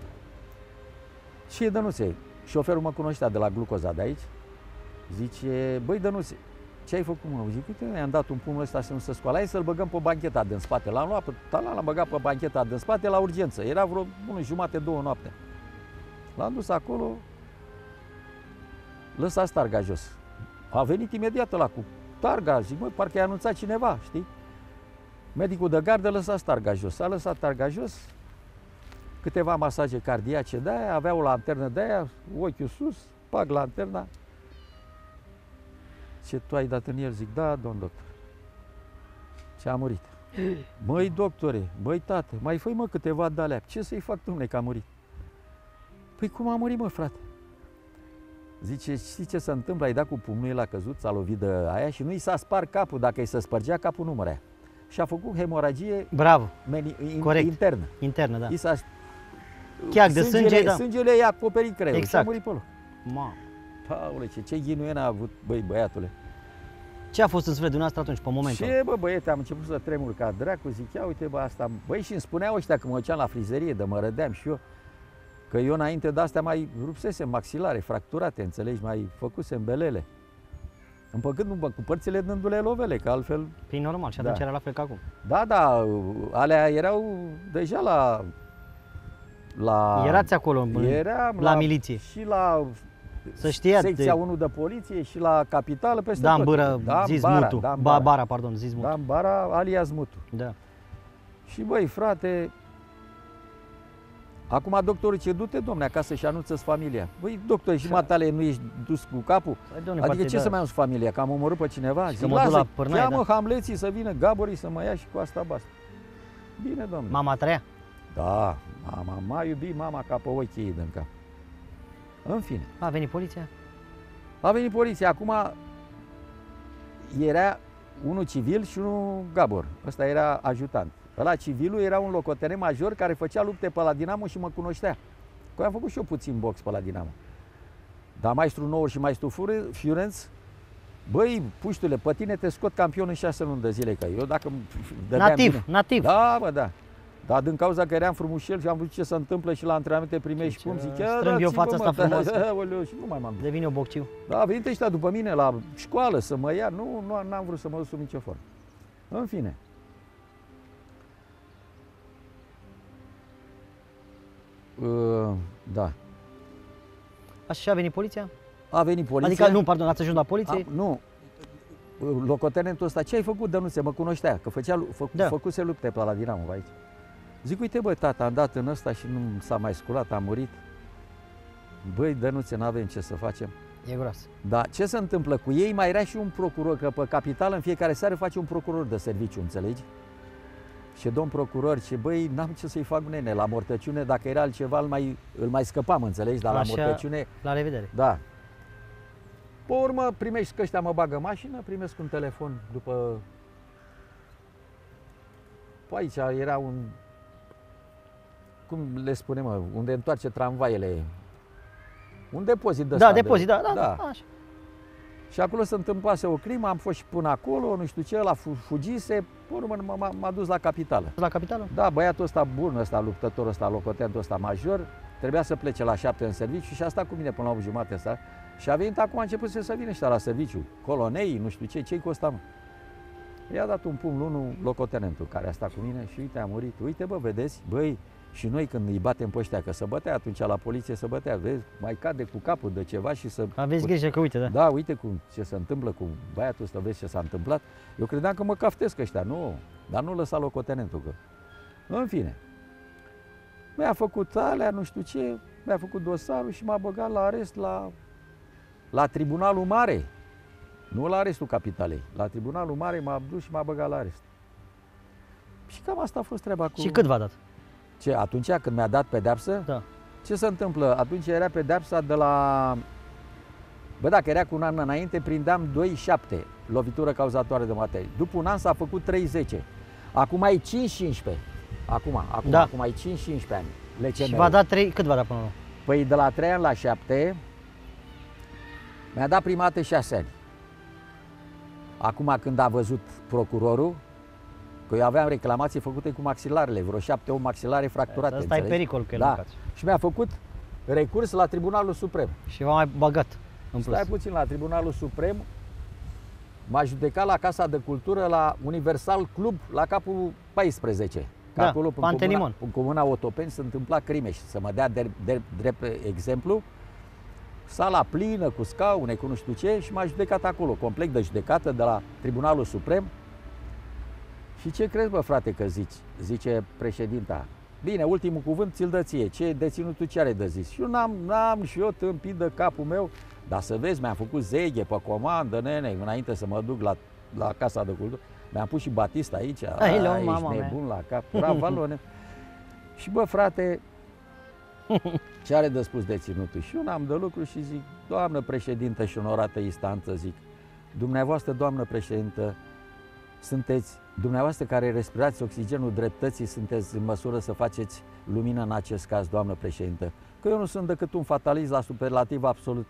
Și Dănuțe, șoferul mă cunoștea de la Glucoza de aici, zice, băi, Dănuțe, ce ai făcut, mă? Zic, uite, i-am dat un pumn ăsta să nu se scoală, hai să-l băgăm pe bancheta din spate. L-am luat pe talan, l-am băgat pe bancheta din spate la urgență. Era vreo 1:30, 2 noapte. L-am dus acolo, lăsa starga jos. A venit imediat ăla cu targa, zic, mă, parcă i-a anunțat cineva, știi? Medicul de gardă lăsa starga jos. A lăsat targa jos, câteva masaje cardiace de aia, avea o lanternă de aia, ochiul sus, pag lanterna. Ce, tu ai dat în el? Zic, da, domn doctor. Și a murit. Măi, doctore, băi, tată, mai fă-i, mă, câteva de-alea. Ce să-i fac, dom'le, că a murit? Păi cum a murit, mă, frate? Zice, știi ce se întâmplă? Ai dat cu pumnul, el a căzut, s-a lovit de aia și nu i s-a spart capul. Dacă îi se spărgea capul, nu murea. Și a făcut hemoragie. Bravo. Corect. Internă. Internă, da. I s-a... Chiar de sânge, da. Sângele i-a acoperit creierul. Exact. Și a murit pe loc. Paule, ce ghinuien a avut, băi, băiatule. Ce a fost în sufletul dumneavoastră atunci, pe momentul? Ce, bă, băiete, am început să tremur ca dracu, zic, ia uite, bă, asta... Băi, și îmi spuneau ăștia că mă duceam la frizerie, de mă rădeam și eu, că eu înainte de astea mai rupsesem maxilare, fracturate, înțelegi, mai făcusem belele. Împăcându-mă cu părțile, dându-le lovele, că altfel... Păi normal, și atunci era la fel ca acum. Da, da, alea erau deja la... Erați acolo, la miliție. Și la... Să știați secția 1 de poliție și la capitală peste Dan tot. Bără, Zis Mutu. Bara, pardon, Zis Mutu. Dan Bara, alias Mutu. Da. Și băi, frate, acum doctorul ce du-te, domne, acasă și anunță-ți familia. Băi, doctor, și matale, nu ești dus cu capul? Adică ce să mai anunț familia? Că am omorât pe cineva? Zic, lasă, cheamă Hamleții să vină, Gaborii să mă ia și cu asta basta. Bine, domne. Mama trăia? Da, mama, m-a iubit mama ca pe ochii ei din cap. În fine. A venit poliția? A venit poliția. Acum era unul civil și unul Gabor. Ăsta era ajutant. Ăla civilul era un locotenent major care făcea lupte pe la Dinamo și mă cunoștea. Că am făcut și eu puțin box pe la Dinamo. Dar maestru Nour și maestru Fiorenț Băi, puștule, pe tine te scot campion în 6 luni de zile, că eu dacă dădeam bine. Nativ. Da, bă, da. Dar din cauza că eram frumușel și am văzut ce se întâmplă și la antrenamente primești cum, zic, strâng eu fața asta frumoasă. Și nu mai m-am dus. Devine eu bocciu. Da, a venit ăștia după mine la școală să mă ia, n-am vrut să mă duc sub nicio formă. În fine. Da. Așa a venit poliția? A venit poliția. Adică, nu, pardon, ați ajuns la poliție? Nu. Locotenentul ăsta, ce ai făcut, Dănuțe? Mă cunoștea, că făcuse lupte pe la Dinamo aici. Zic, uite bă, tata, am dat în ăsta și nu s-a mai sculat, a murit. Băi, Dănuțe, n-avem ce să facem. E gros. Da, ce se întâmplă cu ei? Mai era și un procuror, că pe capitală în fiecare seară face un procuror de serviciu, înțelegi? Și domn procuror, și băi, n-am ce să-i fac, nene, la mortăciune, dacă era altceva, îl mai scăpam, înțelegi? Dar așa, la mortăciune... La revedere. Da. Pe urmă, primești că ăștia mă bagă în mașină, primesc un telefon după... Păi aici era un... Cum le spunem, mă, unde întoarce tramvaiele. Un depozit de Da, depozit, da. Așa. Și acolo se întâmplase o crimă, am fost și până acolo, nu știu ce, ăla fugise, pe urmă m-a dus la capitală. La capitală? Da, băiatul ăsta bun, ăsta luptătorul ăsta, locotenentul ăsta major, trebuia să plece la 7 în serviciu și a stat cu mine până la 8 jumate ăsta. Și a venit acum, a început să vină ăștia la serviciu, colonei, nu știu ce-i cu ăsta, mă. I-a dat un pumn unul locotenentul care a stat cu mine și uite, a murit. Uite, bă, vedeți, băi, și noi când îi batem pe ăștia, că se bătea atunci la poliție, se bătea, vezi, mai cade cu capul de ceva și să... Aveți grijă că uite, da. Da, uite ce se întâmplă cu băiatul ăsta, vezi ce s-a întâmplat. Eu credeam că mă caftesc ăștia, nu, dar nu lăsa locotenentul, că... În fine, mi-a făcut alea, nu știu ce, mi-a făcut dosarul și m-a băgat la arest la Tribunalul Mare. Nu la arestul Capitalei, la Tribunalul Mare m-a dus și m-a băgat la arest. Și cam asta a fost treaba cu... Și cât v-a dat? Ce, atunci când mi-a dat pedeapsă? Da. Ce se întâmplă? Atunci era pedeapsa de la... Bă, dacă era cu un an înainte, prindeam 2,7 lovitură cauzatoare de materie. După un an s-a făcut 3,10. Acum ai 5-15. Acum ai 5-15 ani. Și v-a dat 3, cât v-a dat până la? Păi de la 3 ani la 7 mi-a dat prima dată 6 ani. Acum când a văzut procurorul, că eu aveam reclamații făcute cu maxilarele, vreo 7-8 maxilare fracturate. Asta e pericol că da. Și mi-a făcut recurs la Tribunalul Suprem. Și v-a mai băgat în plus. Stai puțin, la Tribunalul Suprem m-a judecat la Casa de Cultură, la Universal Club, la capul 14. Că da, acolo, Pantelimon. în comuna Otopeni, se întâmpla crime și să mă dea drept exemplu. Sala plină, cu scaune, cu nu știu ce, și m-a judecat acolo, complet de judecată de la Tribunalul Suprem. Și ce crezi, bă, frate, că zice președinta? Bine, ultimul cuvânt ți-l dă ție, ce deținutul ce are de zis? Și eu n-am și eu tâmpit de capul meu, dar să vezi, mi-am făcut zeghe pe comandă, nene, înainte să mă duc la Casa de Cultură. Mi-am pus și Batista aici, ești nebun la cap, ravalone. Și bă, frate, ce are de spus deținutul? Și eu n-am de lucru și zic, doamnă președintă și onorată instanță, zic, dumneavoastră, doamnă președintă, sunteți, dumneavoastră care respirați oxigenul dreptății, sunteți în măsură să faceți lumină în acest caz, doamnă președintă? Că eu nu sunt decât un fatalist la superlativ absolut.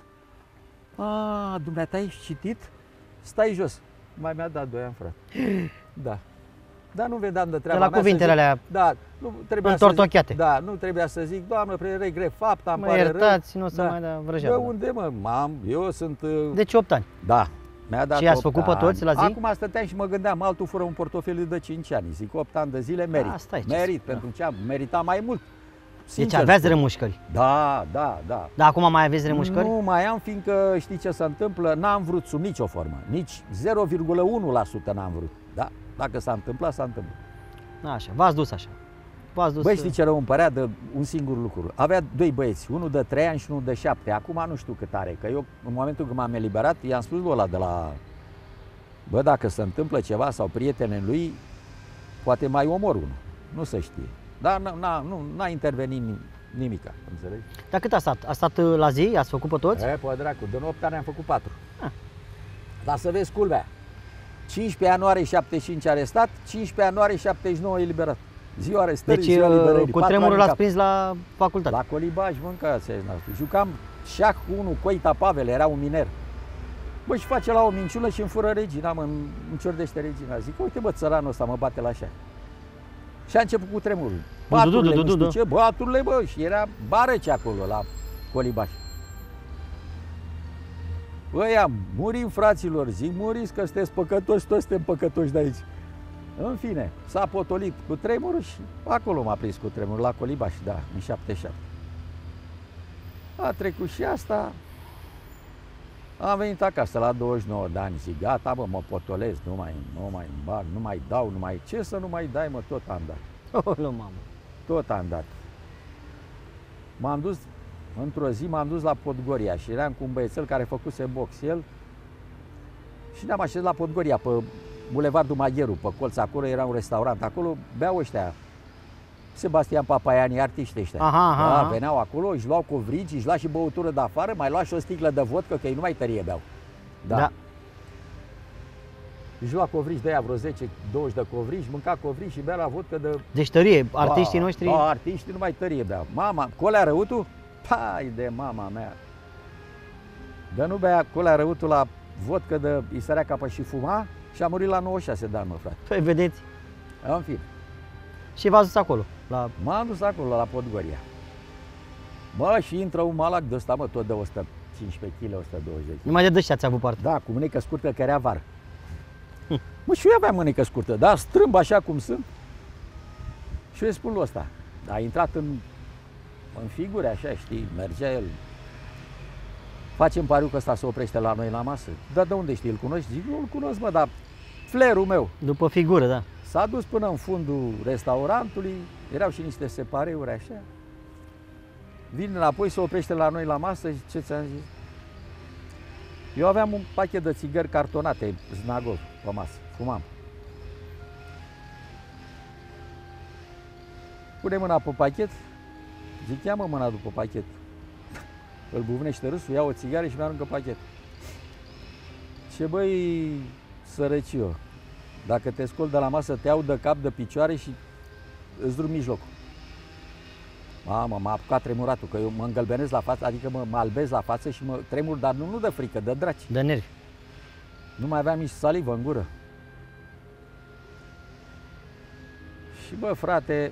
A, dumneata ești citit? Stai jos. Mai mi-a dat 2 ani, frate. Da. Dar nu vedeam de treaba mea. De la cuvintele alea întortocheate. Da, nu trebuia să zic, doamnă, regret fapta, îmi pare iertați, rău. nu să mai da vrăjeală. Bă, unde, mă? Eu sunt... Deci 8 ani. Da. Mi-a dat și i-ați făcut pe toți la zi? Acum stăteam și mă gândeam, altul fără un portofel de 5 ani. Zic, 8 ani de zile merit. Merit, pentru ce am meritat mai mult. Sincer, deci aveați remușcări? Da. Dar acum mai aveți remușcări? Nu mai am, fiindcă știi ce se întâmplă, n-am vrut sub nicio formă. Nici 0,1% n-am vrut. Da? Dacă s-a întâmplat, s-a întâmplat. Așa, v-ați dus așa. Băi, știi ce rău îmi părea de un singur lucru? Avea 2 băieți, unul de 3 ani și unul de 7. Acum nu știu cât are, că eu în momentul când m-am eliberat, i-am spus lui ăla de la... Bă, dacă se întâmplă ceva sau prietenul lui, poate mai omor unul. Nu se știe. Dar n-a intervenit nimica, înțelegi? Dar cât a stat? A stat la zi? Ați făcut pe toți? Pe dracu, din 8 ani am făcut 4. Dar să vezi culmea. 15 ianuarie 75 arestat, 15 ianuarie 79 eliberat. Ziua arestării, deci, ziua liberării. Cu tremurul l-ați prins la facultate? La colibaj, mâncați. Jucam șah 1, Coita Pavel, era un miner. Bă, și face la o minciună și îmi fură regina, mă, îmi ciordește regina. Zic, uite bă, țăranul ăsta mă bate la așa. Și a început cu tremurul. Baturile, nu știu ce, baturile, bă, și era barăci acolo la Colibaș. Băia, murim, fraților, zic, muriți că sunteți păcătoși, toți suntem păcătoși de aici. În fine, s-a potolit cu tremurul și acolo m-a prins cu tremurul, la Colibaș, da, în 77. A trecut și asta. Am venit acasă la 29 de ani, zic, gata, bă, mă potolesc, nu mai bag, nu mai dau, nu mai... Ce să nu mai dai, mă, tot am dat. Oh, mamă. Tot am dat. M-am dus, într-o zi m-am dus la Podgoria și eram cu un băiețel care făcuse box el și ne-am așezat la Podgoria, pe Bulevardul Magheru, pe colț, acolo era un restaurant, acolo beau ăștia, Sebastian Papaiani, artiști ăștia. Aha. Veneau acolo, își luau covrigi, își lua și băutură de afară, mai lua și o sticlă de vodcă, că ei nu mai tărie beau. Da. Își lua covrigi de aia, vreo 10-20 de covrigi, mânca covrigi și bea la vodcă de... Deci tărie, artiștii noștri... Da, artiștii nu mai tărie beau. Mama, Colea Răutu? Pai de mama mea! Dar nu bea Colea Răutu la vodcă de... îi sărea capă și fuma și a murit la 96 de ani, mă, frate. Păi, vedeți? În fine. Și v-ați dus acolo? M-am dus acolo, la Podgoria. Mă, și intră un malac de ăsta, mă, tot de 115 kg, 120 kg. Numai de dăști ați avut parte. Da, cu mânecă scurtă, că era vară. Mă, și eu aveam mânecă scurtă, dar strâmb așa cum sunt. Și eu îi spun lui ăsta, a intrat în figure, așa, știi, mergea el. Facem pariu că ăsta se oprește la noi la masă. Dar de unde știi, îl cunoști? Zic, nu-l cunosc, mă, dar flerul meu. După figură, da. S-a dus până în fundul restaurantului, erau și niște separeuri așa. Vine înapoi, se oprește la noi la masă și ce ți-am zis? Eu aveam un pachet de țigări cartonate, Znagov, pe masă, fumam. Pune mâna pe pachet, zic, ia-mă mâna după pachet. Îl buvnește râsul, ia o țigară și mi-aruncă pachet. Ce băi, sărăciu, dacă te scol de la masă, te iau de cap, de picioare și îți rup mijlocul. Mamă, m-a apucat tremuratul, că eu mă îngălbenesc la față, adică mă albez la față și mă tremur, dar nu de frică, de draci. De nervi. Nu mai aveam nici salivă în gură. Și bă, frate,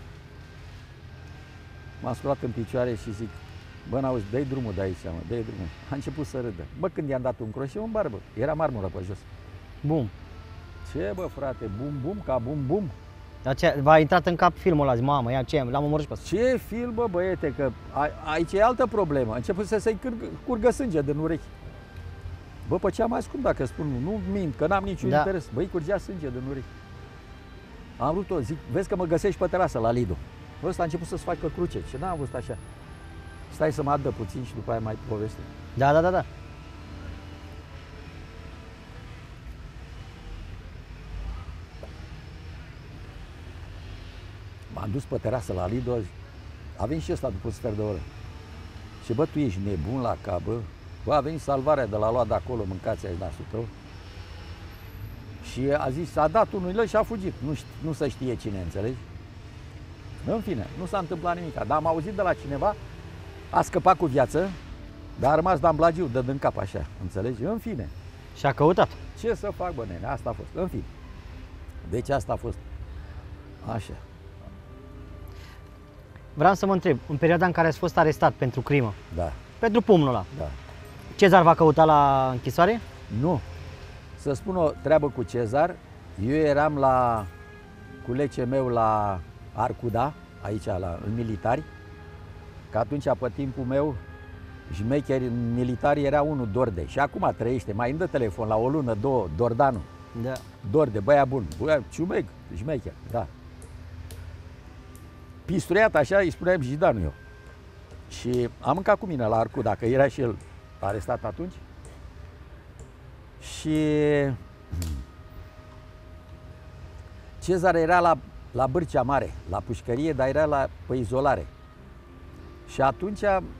m-am sculat în picioare și zic, bă, n-auzi, dă-i drumul de aici, mă, dă-i drumul. A început să râdă. Bă, când i-am dat un croșeu în barbă, era marmură pe jos. Bum. Ce, bă, frate, bum, bum, ca bum, bum. V-a intrat în cap filmul ăla, zi, mamă, ia ce, l-am omorât și pe ăsta. Ce film, bă, băiete, că aici e altă problemă. A început să-i curgă sânge din urechi. Bă, pe cea mai scump dacă spun, nu mint, că n-am niciun interes. Băi, curgea sânge din urechi. Am vrut-o, zic, vezi că mă găsești pe terasă la Lido. Bă, ăsta a început să-ți facă cruce și n-am văzut așa. Stai să mă adă puțin și după aia mai poveste. Da. M-am dus pe terasă la Lido, a venit și ăsta după un sfert de oră. Și bă, tu ești nebun la cap, bă? Bă, a venit salvarea de la luat de acolo, mâncați aici nasul tău. Și a zis, a dat unul și a fugit. Nu se știe cine, înțelegi? În fine, nu s-a întâmplat nimic. Dar am auzit de la cineva, a scăpat cu viață, dar a rămas damblagiu, dă din cap așa, înțelegi? În fine. Și a căutat. Ce să fac, bă, nene? Asta a fost. În fine. Deci asta a fost. Așa. Vreau să mă întreb, în perioada în care ați fost arestat pentru crimă, Da. pentru pumnul ăla, Da. Cezar v-a căutat la închisoare? Nu. Să spun o treabă cu Cezar, eu eram cu lecele meu la Arcuda, aici în militari, că atunci, pe timpul meu, șmecheri militari era unul Dorde și acum trăiește, mai îmi dă telefon la o lună, două, Dordanu. Da. Dorde, băia bun, băia ciumeg, șmecher, da. Pistruiat așa, îi spuneam Jidanu eu. Și am mâncat cu mine la Arcuda, că era și el arestat atunci. Și Cezar era la Bârcea Mare, la pușcărie, dar era pe izolare. Și atunci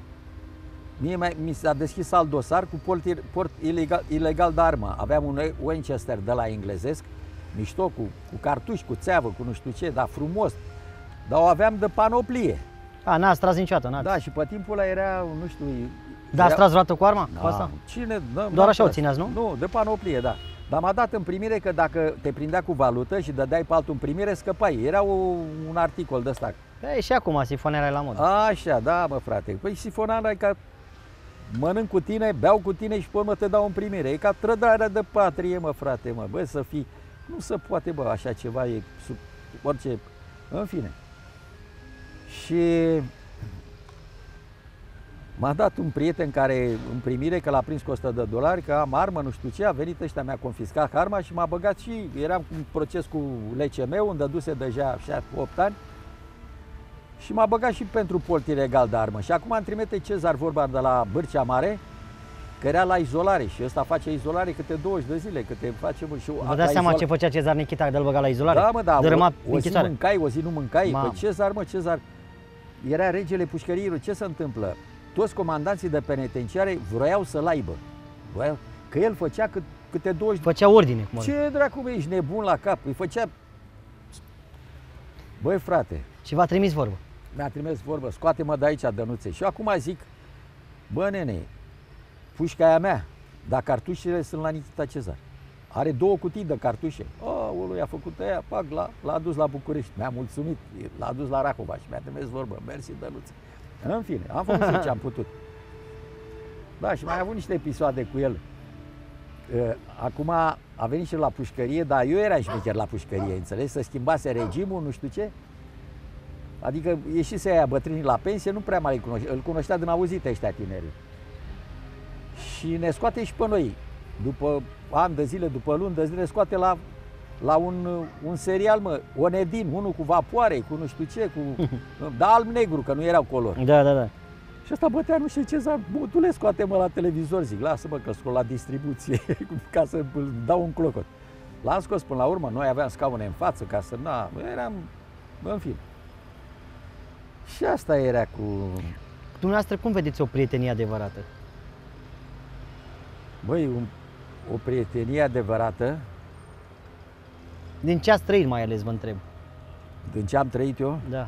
mi s-a deschis alt dosar cu port ilegal de armă. Aveam un Winchester de la englezesc, mișto, cu cartuși, cu țeavă, cu nu știu ce, dar frumos. Dar o aveam de panoplie. A, n-ați tras niciodată, n-ați. Da, și pe timpul ăla era, nu știu... Dar ați tras vreodată cu arma? Cu Da, asta? cine? Da, Doar așa o țineați, nu? Nu, de panoplie, da. Dar m-a dat în primire că dacă te prindea cu valută și dădeai pe altul în primire, scăpai. Era un articol de ăsta. E, și acum sifonarea e la modă. Așa, da, mă, frate. Păi sifonarea e ca mănânc cu tine, beau cu tine și pe urmă te dau în primire. E ca trădarea de patrie, mă, frate, mă. Bă, să fii... Nu se poate, bă, așa ceva, e sub orice... În fine. Și... M-a dat un prieten care, în primire, că l-a prins cu $100, că am armă, nu știu ce, a venit ăștia, mi-a confiscat arma și m-a băgat și eram în proces cu LCM, unde duse deja 7-8 ani și m-a băgat și pentru port ilegal de armă. Și acum îmi trimite Cezar vorba de la Bârcea Mare, că era la izolare și ăsta face izolare câte 20 de zile, câte face... Și vă dați seama ce făcea Cezar Nichita de-l băga la izolare? Da, mă, da, o zi închisoare. mâncai, o zi nu mâncai. Mamă. Păi Cezar, mă, Cezar, era regele pușcăriilor, ce se întâmplă? Toți comandanții de penitenciare vroiau să-l aibă. Că el făcea câte 20... Făcea ordine. Cum Ce dracu, ești nebun la cap? Îi făcea... Băi, frate... Și v-a trimis vorbă. Mi-a trimis vorbă, scoate-mă de aici, Dănuțe. Și acum zic, bă, nene, pușca e a mea, dar cartușele sunt la Nichita Cezar. Are 2 cutii de cartușe. Aoleu, i-a făcut aia, pac, l-a adus la București. Mi-a mulțumit, l-a adus la Rahova și mi-a trimis vorbă. Mersi, Dănuțe. În fine, am făcut ce am putut. Da, și mai am avut niște episoade cu el. Acum a venit și la pușcărie, dar eu eram șmecher la pușcărie, înțelegi? Să schimbase regimul, nu știu ce. Adică ieșise aia bătrânii la pensie, nu prea mai îl cunoștea din auzite ăștia tineri. Și ne scoate și pe noi. După ani de zile, după luni de zile, scoate la un serial, mă, Onedin, unul cu vapoare, cu nu știu ce, cu... Da, alb-negru, că nu erau colori. Da, da, da. Și ăsta bătea nu știu ce, tu le scoate-mă la televizor, zic, lasă-mă că scot la distribuție, ca să dau un clocot. L-am scos până la urmă, noi aveam scaune în față, ca să, eram, în fine. Și asta era cu... Dumneavoastră, cum vedeți o prietenie adevărată? Băi, o prietenie adevărată... Din ce ați trăit, mai ales, vă întreb? Din ce am trăit eu? Da.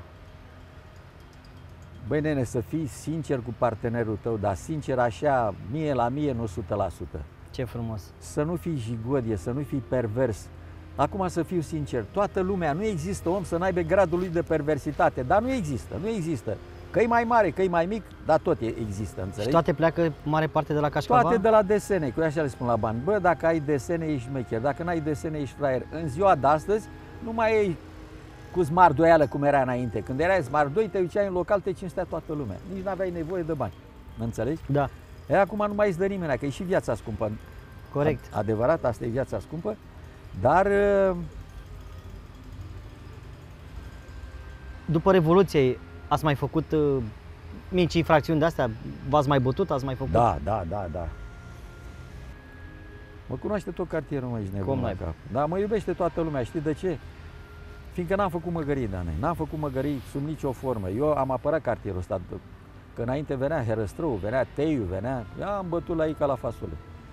Băi, nene, să fii sincer cu partenerul tău, dar sincer așa, 1000 la 1000, nu 100%. Ce frumos. Să nu fii jigodie, să nu fii pervers. Acum să fiu sincer, toată lumea, nu există om să n-aibă gradul lui de perversitate, dar nu există, nu există. Că-i mai mare, că-i mai mic, dar tot există, înțelegi? Și toate pleacă mare parte de la Cașcaval? Toate de la desene, că eu așa le spun la bani. Bă, dacă ai desene, ești șmecher, dacă n-ai desene, ești fraier. În ziua de astăzi, nu mai e cu smardoială cum era înainte. Când erai smardoi, te duceai în local, te cinstea toată lumea. Nici n-aveai nevoie de bani, înțelegi? Da. E, acum nu mai îți dă nimeni, că e și viața scumpă. Corect. Adevărat, asta e viața scumpă, dar... După Revoluție, ați mai făcut mici infracțiuni de-astea? V-ați mai bătut? Ați mai făcut? Da. Mă cunoaște tot cartierul, mă, ești nebun la cap. Da, mă iubește toată lumea, știi de ce? Fiindcă n-am făcut măgării, Dane, n-am făcut măgării sub nicio formă. Eu am apărat cartierul ăsta, că înainte venea Herăstrău, venea Teiu, venea... Eu am bătut la ei ca la fasole.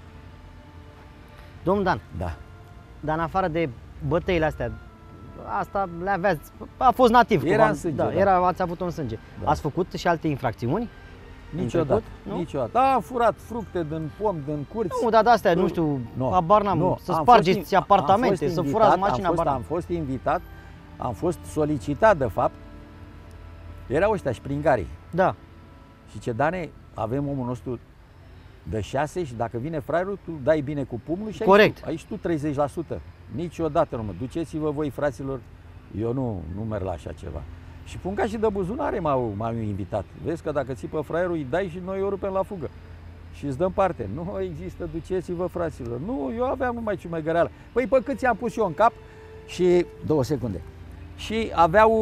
Domnul Dan, da. Dar în afară de bătăile astea, asta le aveați, a fost nativ. Era în sânge, da. Ați avut-o în sânge. Da. Ați făcut și alte infracțiuni? Niciodată, niciodată. Da, am furat fructe din pom, din curți. Nu, dar de-astea, nu știu, habar n-am, să spargeți apartamente, să furați mașina, am fost invitat, am fost solicitat, de fapt. Erau ăștia șpringarii. Da. Și ce, Dane, avem omul nostru de 6 și dacă vine fraierul, tu dai bine cu pumnul și aici tu 30%. Niciodată nu mă. Duceți-vă voi, fraților, eu nu merg la așa ceva. Și punga și de buzunare m-au invitat. Vezi că dacă ții pe fraierul, îi dai și noi o rupem la fugă. Și îți dăm parte. Nu există, duceți-vă, fraților. Nu, eu aveam numai ciumegăreală. Păi pe cât ți-am pus eu în cap și... 2 secunde. Și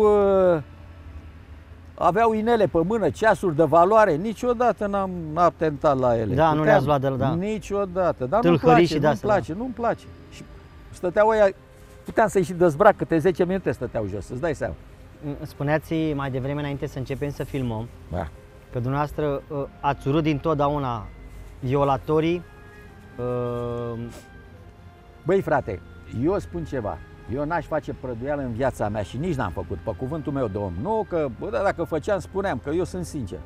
aveau inele pe mână, ceasuri de valoare, niciodată n-am atentat la ele. Da, nu le-ați luat de la... Da. Niciodată, dar nu-mi place. Și stăteau ăia, puteam să-i și dezbrac, câte 10 minute stăteau jos, îți dai seama. Spuneați mai devreme, înainte să începem să filmăm, da, că dumneavoastră ați urât dintotdeauna violatorii. Băi, frate, eu spun ceva. Eu n-aș face prăduială în viața mea și nici n-am făcut, pe cuvântul meu de om. Nu că, bă, da, dacă făceam, spuneam, că eu sunt sincer.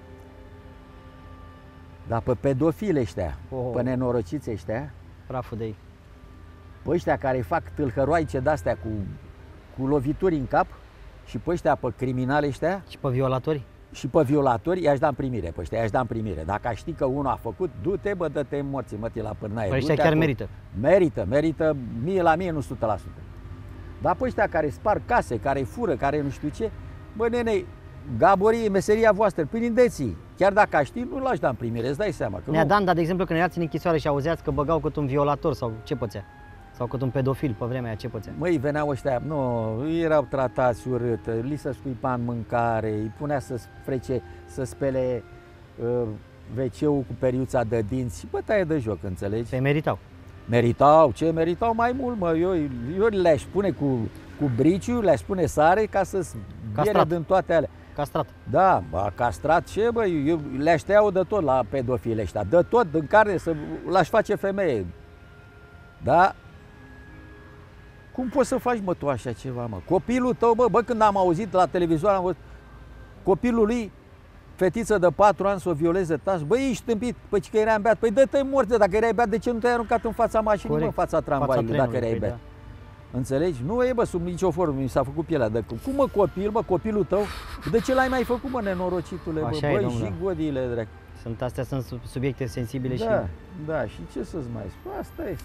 Dar pe pedofili ăștia, pe nenorociți ăștia, Praful de ei. pe ăștia care fac tâlhăroaice de-astea cu lovituri în cap și pe ăștia, pe criminali ăștia Și pe violatori? și pe violatori, i-aș da în primire, pe ăștia i-aș da în primire. Dacă aș ști că unul a făcut, du-te, bă, dă-te în morții, mă, la pârnaie. Păi ăștia chiar merită. Merită, mie la mie, nu 100%. Dar pe ăștia care spar case, care fură, care nu știu ce, bă, nene, gaborie, meseria voastră, prindeți-i. Chiar dacă aș ști, nu l-aș da în primire, îți dai seama. Că Nea nu... Dan, dar de exemplu când erați în închisoare și auzeați că băgau cât un violator sau ce pățea? Sau cât un pedofil pe vremea aia, ce pățea? Măi, veneau ăștia, nu, erau tratați urât, li se scuipa în mâncare, îi punea să frece, să spele WC-ul cu periuța de dinți, bătaie de joc, înțelegi? Pe meritau. Meritau mai mult, mă, eu le-aș pune cu briciu, le-aș pune sare ca să-ți biere din toate alea. Castrat. Da, castrat ce, bă, eu le-aș tăia de tot la pedofili ăștia, de tot, din carne, l-aș face femeie. Da? Cum poți să faci, mă, tu așa ceva, mă? Copilul tău, bă, când am auzit la televizor, am văzut copilul lui, fetiță de 4 ani, să o violeze tași, băi, ești tâmpit, păi că erai beat, păi dă-te morte, dacă erai beat, de ce nu te-ai aruncat în fața mașinii, mă, în fața tramvaiului, dacă erai beat? Da. Înțelegi? Nu e, bă, sub nicio formă, mi s-a făcut pielea de cum, mă, copilul tău, de ce l-ai mai făcut, mă, nenorocitule, bă, băi, și godiile, drac. Astea sunt subiecte sensibile și... Da, și ce să-ți mai spun, asta este.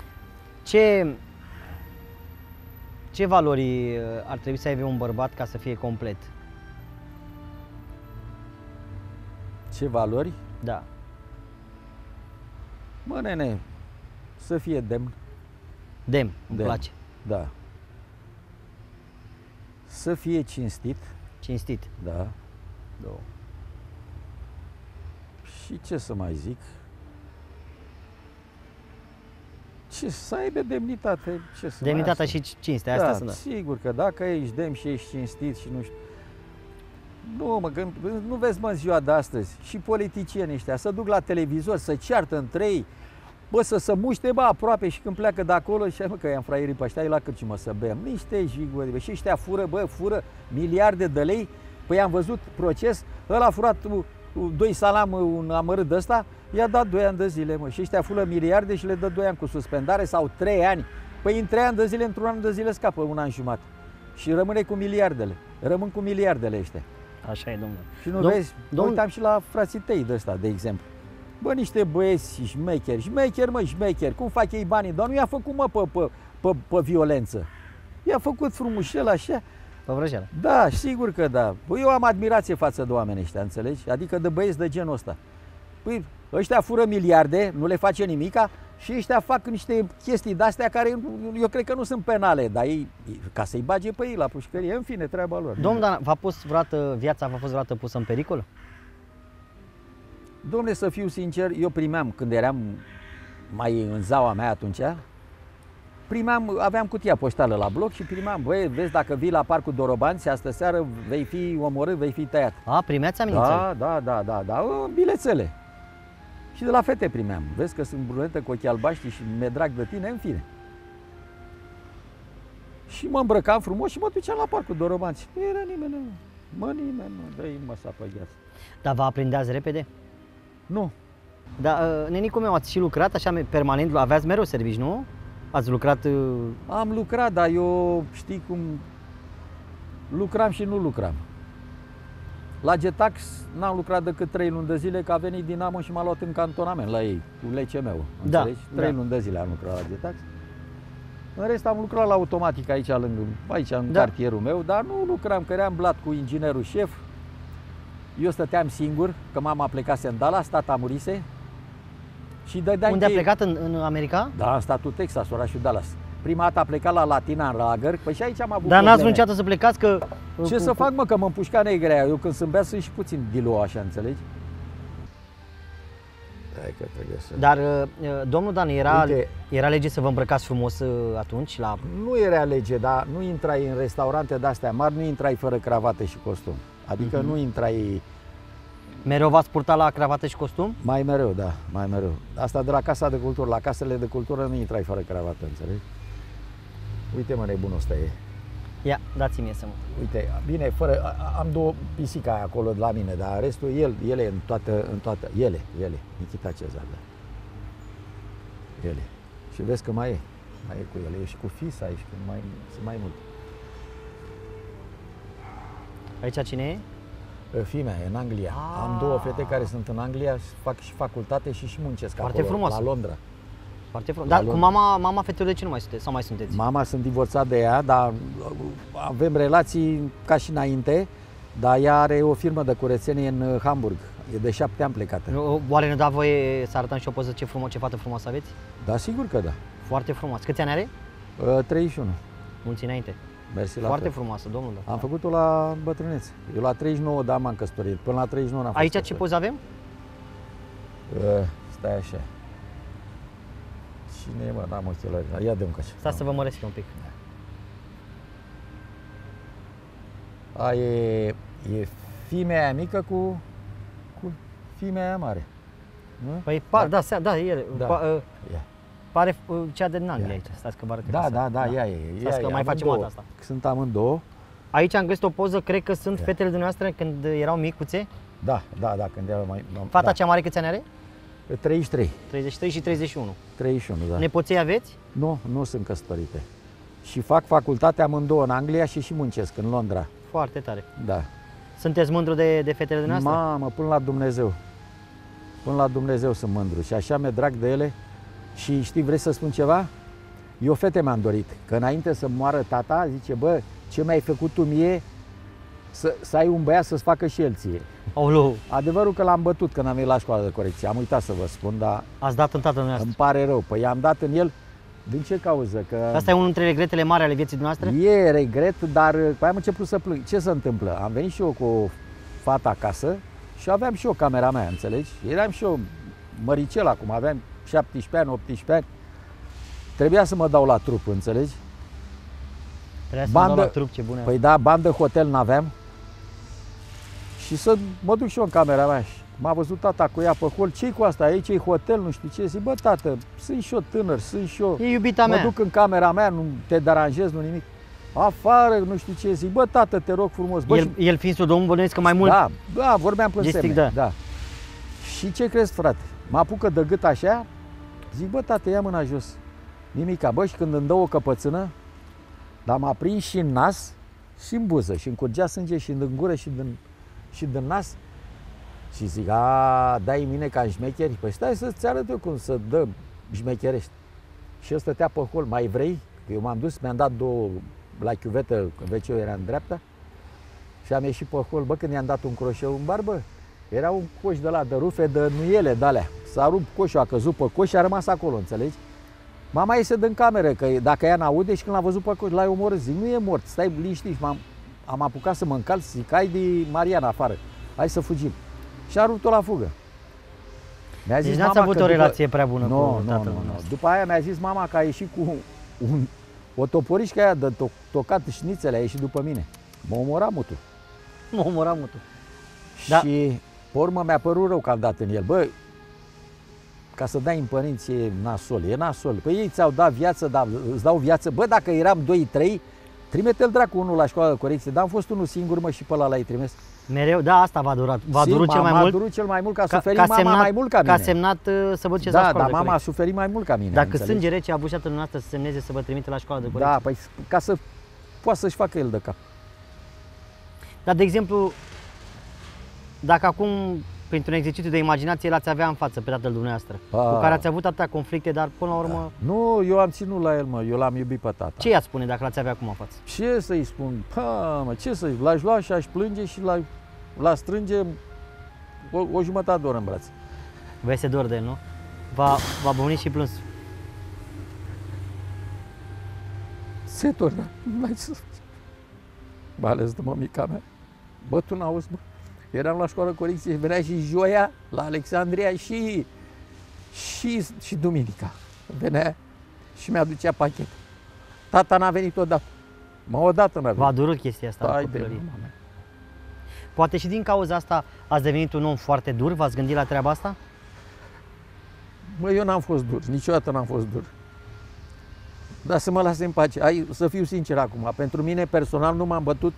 Ce valori ar trebui să aibă un bărbat ca să fie complet? Ce valori? Da. Mă, nene, să fie demn. Îmi place. Da. Să fie cinstit. Cinstit. Da. Două. Și ce să mai zic? Ce să aibă demnitate, ce să demnitatea și cinstea, astea sunt. Sigur că dacă ești demn și ești cinstit și nu știu. Nu, mă, că nu vezi, mă, ziua de astăzi și politicienii ăștia să duc la televizor, să ceartă între ei, bă, să se muște, bă, aproape și când pleacă de acolo și mă, că i-am fraierii pe ăștia, la cârciumă să bem. Niște jiguri, și ăștia fură miliarde de lei. Păi am văzut proces, ăla a furat 2 salam, un amărât de ăsta, i-a dat 2 ani de zile, mă, și ăștia fură miliarde și le dă 2 ani cu suspendare sau 3 ani. Păi în 3 ani de zile, într-un an de zile scapă 1 an jumătate. Și rămâne cu miliardele. Rămân cu miliardele ăștia. Așa e, domnule. Și nu vezi? Uitam și la frații tăi de ăsta, de exemplu. Bă, niște băieți șmecheri, cum fac ei banii? Dar nu i-a făcut, mă, pe violență. I-a făcut frumușel așa. Pe vrăjeală. Da, sigur că da. Păi eu am admirație față de oamenii ăștia, înțelegi? Adică de băieți de genul ăsta. Păi ăștia fură miliarde, nu le face nimica și ăștia fac niște chestii de-astea care eu cred că nu sunt penale, dar ei, ca să-i bage pe ei la pușcărie, în fine, treaba lor. Domnul Dan, viața v-a fost vreodată pusă în pericol? Dom'le, să fiu sincer, eu primeam, când eram mai în zaua mea atunci, aveam cutia poștală la bloc și primeam, băi, vezi, dacă vii la Parcul Dorobanți, astă seară vei fi omorât, vei fi tăiat. A, primeați amenințări? Da, bilețele. Și de la fete primeam. Vezi că sunt brunetă cu ochii albaștri și mi-e drag de tine, în fine. Și mă îmbrăcam frumos și mă duceam la Parcul Dorobanți. Nu era nimeni, nimeni, dă-i măsa pe gheață. Dar vă aprindeați repede? Nu. Dar, nenicul meu, ați și lucrat așa permanent? Aveați mereu servici, nu? Ați lucrat... Am lucrat, dar eu, știi cum, lucram și nu lucram. La Getax n-am lucrat decât 3 luni de zile, că a venit Dinamo și m-a luat în cantonament la ei, cu LCM-ul, înțelegi? 3 luni de zile am lucrat la Getax. În rest am lucrat la Automatic aici, în cartierul meu, dar nu lucram, că eram blat cu inginerul șef. Eu stăteam singur, că mama plecase în Dallas, tata murise. Și unde a plecat? În America? Da, în statul Texas, orașul Dallas. Prima dată a plecat la Latina, în Lager, păi și aici am avut Dar n-ați vrut niciodată să plecați că... Ce să fac, mă, că mă împușca negrea. Eu când sunt beat sunt și puțin dilo, așa, înțelegi? Hai că trebuie să... Dar, domnul Dan, era lege să vă îmbrăcați frumos atunci? Nu era lege, dar nu intrai în restaurante de-astea mari, nu intrai fără cravată și costum. Adică nu intrai... Mereu v-ați purtat la cravată și costum? Mai mereu, da, mai mereu. Asta de la Casa de Cultură. La casele de cultură nu intrai fără cravată, înțelegi? Uite mă, nebunul ăsta e. Ia, dați-mi să mă. Uite, bine, am două pisica acolo de la mine, dar restul ele în toată, ele, Nikita Cezar, da. Ele. Și vezi că mai e cu ele, e și cu fisa aici, sunt mai mult. Aici cine e? Fimea e în Anglia. Am două fete care sunt în Anglia, fac și facultate și muncesc foarte acolo, frumos. la Londra. Foarte frumos. Dar cu mama fetelor de ce nu mai sunteți? Sau mai sunteți? Mama sunt divorțat de ea, dar avem relații ca și înainte, dar ea are o firmă de curățenie în Hamburg. E de 7 ani plecată. Oare ne da voie să arătăm și o poză ce fată frumoasă aveți? Da, sigur că da. Foarte frumos. Câți ani are? 31. Mulți înainte. Mersi la Foarte fel. frumoasă, domnul. Da. Am făcut-o la bătrânețe. Eu la 39 de ani m-am căsătorit. Până la 39 n-am fost Aici ce căsătorit. poză avem? Stai așa. Cine e, mă? N-am ochelari. Ia dă-mi caș. Stai să vă măresc eu un pic. E fimea aia mică cu fimea aia mare. Nu? Păi, da, e. Da. Ia. Pare cea din Anglia aici. Stați că vă arăt. Da, ea e. Stați că mai facem o dată asta. Sunt amândouă. Aici am găsit o poză, cred că sunt fetele dumneavoastră când erau micuțe. Da, când erau mai... Fata cea mare câți ani are? 33. 33 și 31. 31, da. Nepoței aveți? Nu sunt căsătorite. Și fac facultate amândouă în Anglia și muncesc în Londra. Foarte tare. Da. Sunteți mândru de fetele dumneavoastră? Mamă, până la Dumnezeu. Până la Dumnezeu sunt mândru și așa mi-e drag de ele. Și știi, vrei să spun ceva? Eu fete mi-am dorit, că înainte să moară tata, zice, bă, ce mi-ai făcut tu mie să ai un băiat să-ți facă și el ție. Aoleu. Adevărul că l-am bătut când am venit la școală de corecție, am uitat să vă spun, dar ați dat în tatăl dumneavoastră? îmi pare rău. Păi am dat în el, din ce cauză? Că asta e unul dintre regretele mari ale vieții dumneavoastră? E regret, dar păi am început să plâng. Ce se întâmplă? Am venit și eu cu o fată acasă și aveam și eu camera mea, înțelegi? Eram și eu măricel acum, aveam 17 ani, 18 ani. Trebuia să mă dau la trup, înțelegi? Trebuia să mă dau la trup, ce bună. Păi da, bandă hotel n-aveam. Și să mă duc și eu în camera mea și m-a văzut tata cu ea pe hol. Ce-i cu asta? Aici e hotel, nu știu ce. Zic, bă, tată, sunt și eu tânăr, sunt și eu. E iubita mea. Mă duc în camera mea, nu te deranjez, nu nimic. Afară, nu știu ce. Zic, bă, tată, te rog frumos. Bă, el fiind domnul, bănuiesc că mai mult. Da, vorbeam pe semne. Da. Și ce crezi, frate? Mă apucă de gât așa. Zic, bă, tată, ia mâna jos. Nimica, bă, și când îmi dă o căpățână, dar m-a prins și în nas și în buză și îmi curgea sânge și în gură și din nas. Și zic, dai mine ca în șmecheri? Păi stai să-ți arăt eu cum să dă șmecherești. Și el stătea pe hol, mai vrei? Că eu m-am dus, mi-am dat două la chiuvetă, că WC-ul era în dreapta. Și am ieșit pe hol, bă, când i-am dat un croșeu în barbă, era un coș de la de rufe, de nuiele de-alea. S-a rupt coșul, a căzut pe coș și a rămas acolo, înțelegi? Mama iese din cameră, că dacă ea n-aude și când l-a văzut pe coș, l-ai omorât. Zic, nu e mort, stai liniștit. Am apucat să mă încalț, zic, hai de Mariana afară, hai să fugim. Și a rupt-o la fugă. Mi-a zis, deci n-ați avut o relație prea bună cu tatăl nostru. După aia mi-a zis mama că a ieșit cu o toporișcă aia de tocat șnițele, a ieșit după mine. M-a omorat mutul. M-a omorat mutul. Și pe urmă mi-a părut rău că am dat în el. Bă, ca să dai în părinți e nasol, e nasol. Păi ei ți-au dat viață, dar îți dau viață. Bă, dacă eram 2-3, trimite-l dracu unul la școală de corecție. Dar am fost unul singur, mă, și pe ăla l-ai trimis. Mereu, da, asta v-a durat. V-a durut cel mai mult? M-a durut cel mai mult, că a suferit mama semnat, mai mult ca mine. Ca semnat să vă duceți la școală de mama a suferit mai mult ca mine. Dacă sânge rece a bușat în noastră să semneze să vă trimite la școală de corecție. Da, păi ca să poată să-și facă el de cap. Dar, de exemplu, dacă acum, printr-un exercițiu de imaginație, l-ați avea în față pe tatăl dumneavoastră, cu care ați avut atâtea conflicte, dar până la urmă... Nu, eu am ținut la el, mă, eu l-am iubit pe tata. Ce i-ați spune dacă l-ați avea acum în față? Ce să-i spun? Ce să-i... L-aș lua și aș plânge și l-aș strânge o jumătate de oră în brațe. Vă este dor de el, nu? V-a băunit și plâns. Se torna, n-ai ce să faci. Mai ales de mămica mea. Bă, tu n-auzi, bă. Eram la școală corecție, venea și joia la Alexandria și duminica. Venea și mi-aducea pachet. Tata n-a venit odată. Odată n-a venit. V-a durut chestia asta? Poate și din cauza asta ați devenit un om foarte dur? V-ați gândit la treaba asta? Mă, eu n-am fost dur. Niciodată n-am fost dur. Dar să mă lase în pace. Să fiu sincer acum, pentru mine personal nu m-am bătut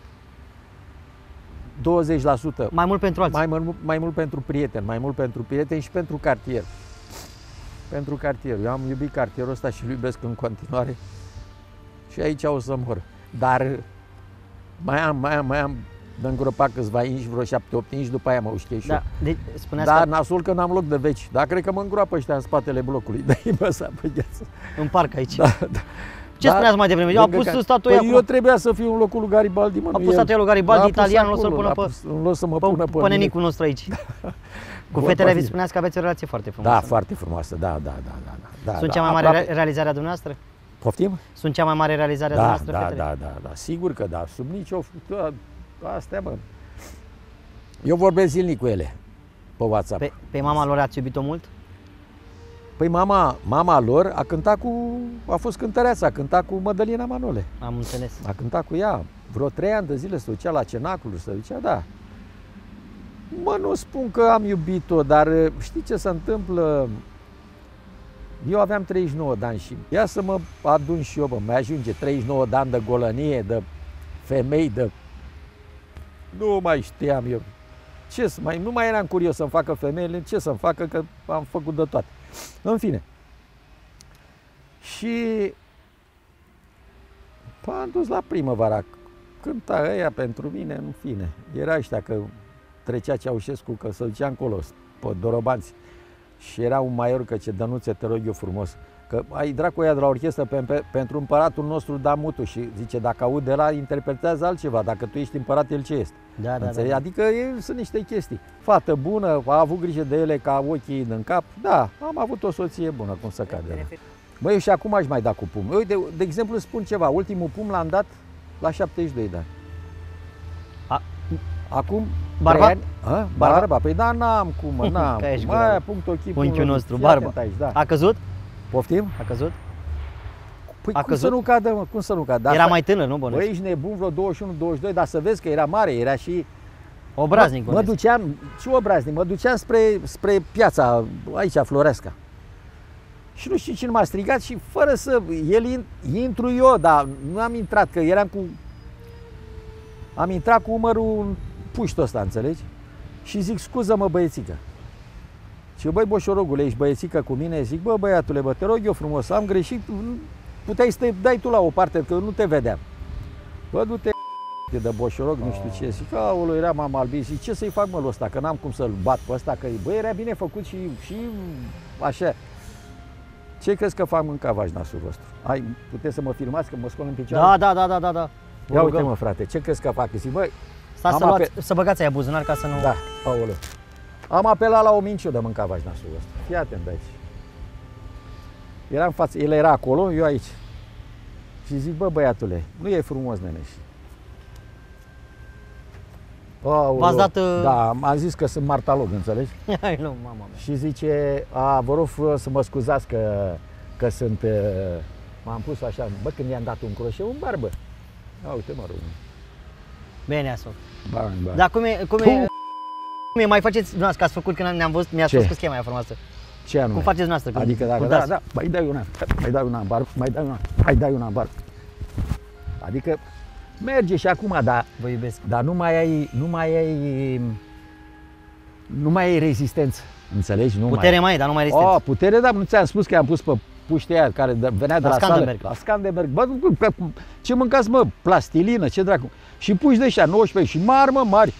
20%. Mai mult pentru alții. Mai mult pentru prieteni și pentru cartier. Pentru cartier. Eu am iubit cartierul ăsta și îl iubesc în continuare. Și aici o să mor. Dar mai am de îngropat câțiva inși, vreo 7-8 inși, după aia mă ușchei și Da, deci spuneați Da, că nasul că n-am loc de veci. Dar cred că mă îngroapă ăștia în spatele blocului. Dă-i măsa pe gheață. în parc aici. Da, da. Ce spuneați mai devreme? Eu am pus statuia Păi eu trebuia să fiu în locul lui Garibaldi, mă. A pus statuia lui Garibaldi, italian, o să-l pună în loc să mă pună pe mine. nenicul nostru aici. Cu fetele vi spuneați că aveți o relație foarte frumoasă. Da, foarte frumoasă, da. Sunt cea mai mare realizare a dumneavoastră? Poftim? Sunt cea mai mare realizare a dumneavoastră, fetele? Da, sigur că da, sub nicio... Astea, bă. Eu vorbesc zilnic cu ele, pe WhatsApp. Pe mama lor ați iubit-o mult? Păi mama lor a fost cântăreață, a cântat cu Mădălina Manole. Am înțeles. A cântat cu ea, vreo 3 ani de zile se ducea la cenacul, se ducea, da. Mă, nu spun că am iubit-o, dar știi ce se întâmplă? Eu aveam 39 de ani și ia să mă adun și eu, bă, mai ajunge 39 de ani de golănie, de femei, de... Nu mai știam eu. Nu mai eram curios să-mi facă femeile, ce să-mi facă, că am făcut de toate. În fine. Și am dus la primăvara. Cânta ăia pentru mine, în fine. Era ăștia că trecea Ceaușescu, că se ducea încolo, pe Dorobanți. Și era un maior că ce Dănuțe, te rog eu frumos, că ai dracu ăia de la orchestră pentru împăratul nostru Damutu și zice, dacă aud de la, interpretează altceva, dacă tu ești împărat, el ce este? Da. Adică sunt niște chestii. Fată bună, a avut grijă de ele ca ochii în cap. Da, am avut o soție bună, cum să cade. Băi, eu și acum aș mai da cu pumn. Eu, de exemplu, spun ceva, ultimul pumn l-am dat la 72 de ani. Acum Barba? Barba? Păi da, n-am cum, n-am cum. Aia, punct ochii, unchiul nostru, Barba. Aici, da. A căzut? Poftim? A căzut? Păi cum să nu cadă, mă? Cum să nu cadă? Era mai tânăr, nu, Bănuț? Băi, ești nebun, vreo 21-22, dar să vezi că era mare, era și... Obraznic, mă duceam, și obraznic, mă duceam spre piața, aici, Floreasca. Și nu știu cine m-a strigat și fără să... Intru eu, dar nu am intrat, că eram cu... Am intrat cu umărul în puștul ăsta, înțelegi? Și zic, scuză-mă, băiețică. Și băi, Boșorogule, ești băiețică cu mine? Zic, bă, băiatule, bă, te rog eu frumos, am greșit, puteai să te dai tu la o parte, că nu te vedeam. Bă, du-te de Boșorog, nu știu ce. Zic, aolo, era mama albin. Zic, ce să-i fac mă ăsta, că n-am cum să-l bat pe ăsta, că bă, era bine făcut și așa. Ce crezi că fac mâncavași nasul vostru? Puteți să mă filmați, că mă scol în picioare? Da. Ia uite, mă, frate, ce crezi că fac? Zic, băi, să băgați aia buzunar ca să nu... Da, aoleu. Am apelat la o minciu de mâncavași nasul vostru. Fii atent de aici. Era în față, el era acolo, eu aici. Și zic, bă, băiatule, nu e frumos, nene. V-ați dat... Da, am zis că sunt martalog, înțelegi? Nu, mama mea. Și zice, vă rog să mă scuzați că sunt... M-am pus așa, bă, când i-am dat un croșeu în barbă. Uite, mă rog. Bine, Asol. Bani. Dar cum e, mai faceți dumneavoastră, că ați făcut când ne-am văzut, mi-ați spus că schema e frumoasă. Ce anume? Cum faceți dumneavoastră? Adică dacă da, mai dai una în barbă, mai dai una în barbă. Adică merge și acum, dar vă iubesc. Dar nu mai ai rezistență, înțelegi? Putere mai e, dar nu mai ai rezistență. Putere, dar nu ți-am spus că am pus pe puștii aia care venea de la sală. La Scandenberg. Bă, ce mâncați, mă? Plastilină, ce dracu? Și puși de ăștia, 19 și mari, mă, mari.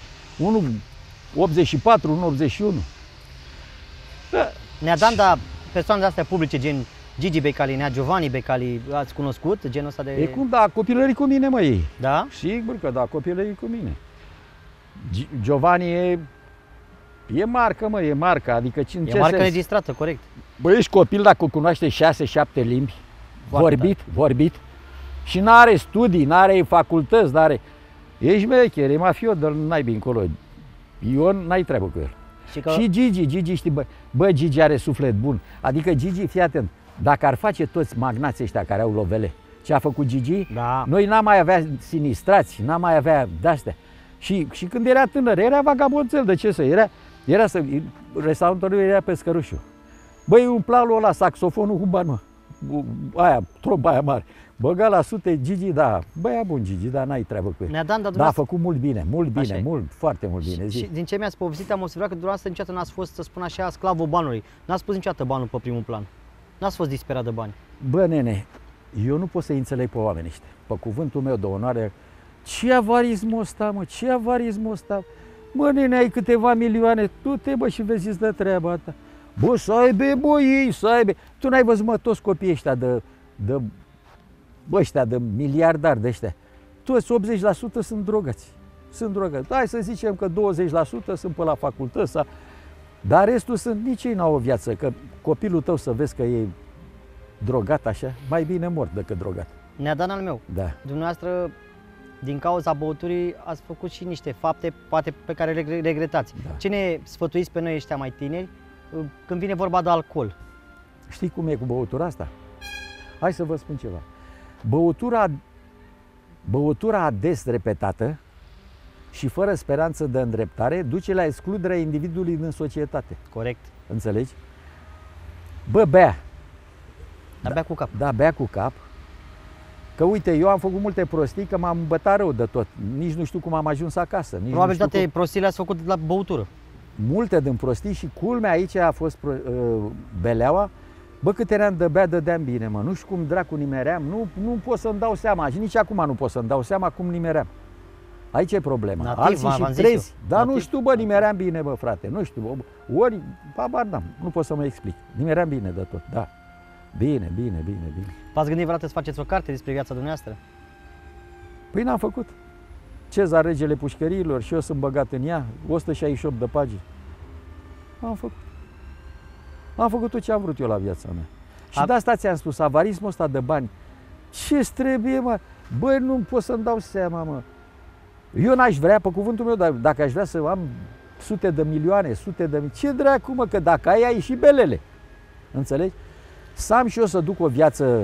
1,84, 1,81. Ne-a dat, dar persoane de astea publice, gen Gigi Becali, Nea Giovanni Becali, ați cunoscut genul ăsta de... E cum, da, copilării cu mine, mă, ei. Da? Sigur că da, copilării cu mine. Giovanni e marcă, mă, e marcă, adică în ce marcă sens? registrată, corect. Bă, ești copil dacă cunoaște 6-7 limbi, vorbit, și n-are studii, n-are facultăți, n-are... Ești mecher, e mafiot, dar n-ai încolo. Ion, n-ai treabă cu el. Și Gigi, știi, bă, Gigi are suflet bun. Adică Gigi, fii atent, dacă ar face toți magnații ăștia care au lovele, ce a făcut Gigi, da. Noi n-am mai avea sinistrați, n-am mai avea de-astea. Și când era tânăr, era vagabonțel, de ce să restaurantul era pescărușul. Băi, umpla lui ăla saxofonul cu bani, mă. aia, tromba aia mare. Băga la sute Gigi, da, băia bun Gigi, dar n-ai treabă cu el. Neadan, dar Da, a făcut mult bine, foarte mult bine. Și din ce mi-ați povestit, am observat că dumneavoastră niciodată n-ați fost, să spun așa, sclavul banului. N-ați pus niciodată banul pe primul plan. N-ați fost disperat de bani. Bă, nene, eu nu pot să înțeleg pe oamenii ăștia. Pe cuvântul meu de onoare, ce avarismul ăsta, mă, ce avarismul ăsta? Mă, nene, ai câteva milioane, tu te bă și vezi de treaba ta. Bă, să aibă, bă, ei, să aibă. Tu n-ai văzut, mă, toți copiii ăștia ăștia de miliardari de ăștia. Toți 80% sunt drogați. Sunt drogați. Hai să zicem că 20% sunt pe la facultăți, dar restul sunt, nici ei n-au o viață. Că copilul tău să vezi că e drogat așa, mai bine mort decât drogat. Neadan al meu, Da. dumneavoastră, din cauza băuturii, ați făcut și niște fapte, poate pe care le regretați. Da. Ce ne sfătuiți pe noi ăștia mai tineri când vine vorba de alcool? Știi cum e cu băutura asta? Hai să vă spun ceva. Băutura ades repetată și fără speranță de îndreptare duce la excluderea individului din societate. Corect. Înțelegi? Bă, bea. Dar bea cu cap. Da, bea cu cap. Că uite, eu am făcut multe prostii, că m-am bătat rău de tot. Nici nu știu cum am ajuns acasă. Probabil toate prostiile ați făcut la băutură. Multe din prostii și culmea aici a fost beleaua. Bă, câte eram de bea, dădeam bine, mă. Nu știu cum dracu nimeream, nu pot să-mi dau seama. Și nici acum nu pot să-mi dau seama cum nimeream. Aici e problema. Nativ, Alții și trezi. Dar nu Nativ. știu, bă, nimeream bine, bă, frate. Nu știu, bă. Ori, habar n-am, nu pot să mă explic. Nimeream bine de tot, da. Bine. V-ați gândit vreodată să faceți o carte despre viața dumneavoastră? Păi n-am făcut. Cezar, regele pușcăriilor, și eu sunt băgat în ea, 168 de pagini. Am făcut tot ce am vrut eu la viața mea. Și de asta ți-am spus, avarismul ăsta de bani, ce-ți trebuie, mă? Băi, nu pot să-mi dau seama, mă. Eu n-aș vrea, pe cuvântul meu, dar dacă aș vrea să am sute de milioane, ce dracu, mă, că dacă ai și belele. Înțelegi? Să am și eu să duc o viață,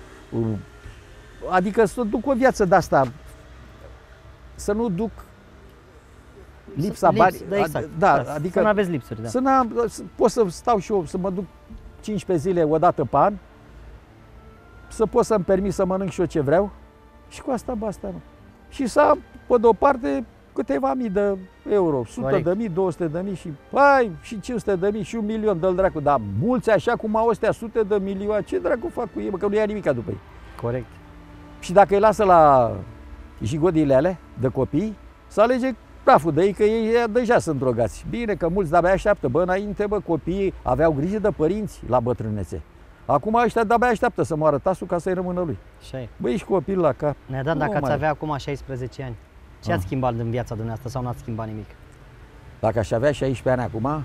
adică să duc o viață de-asta, să nu duc lipsa bani. Da, exact. Da, Da, adică să nu aveți lipsuri, da. Pot să stau și eu, să mă duc 15 zile o dată pe an, să pot să-mi permit să mănânc și eu ce vreau și cu asta basta, mă. Și să am, pe de-o parte, câteva mii de euro, 100 de mii, 200 de mii și, hai, și 500 de mii și 1 milion, dă-l dracu. Dar mulți așa cum au ăstea, sute de milioane, ce dracu fac cu ei, mă, că nu ia nimica după ei. Corect. Și dacă îi lasă la jigodiile alea de copii, să alege praful de ei, că ei deja sunt drogați. Bine că mulți de-abia așteaptă, bă, înainte, bă, copiii aveau grijă de părinți la bătrânețe. Acum ăștia de-abia așteaptă să moară tasul ca să-i rămână lui. Așa e. Băi, ești copil la cap. Neadan, dacă ați avea acum 16 ani, ce ați schimbat în viața dumneavoastră sau n-ați schimbat nimic? Dacă aș avea 16 ani acum,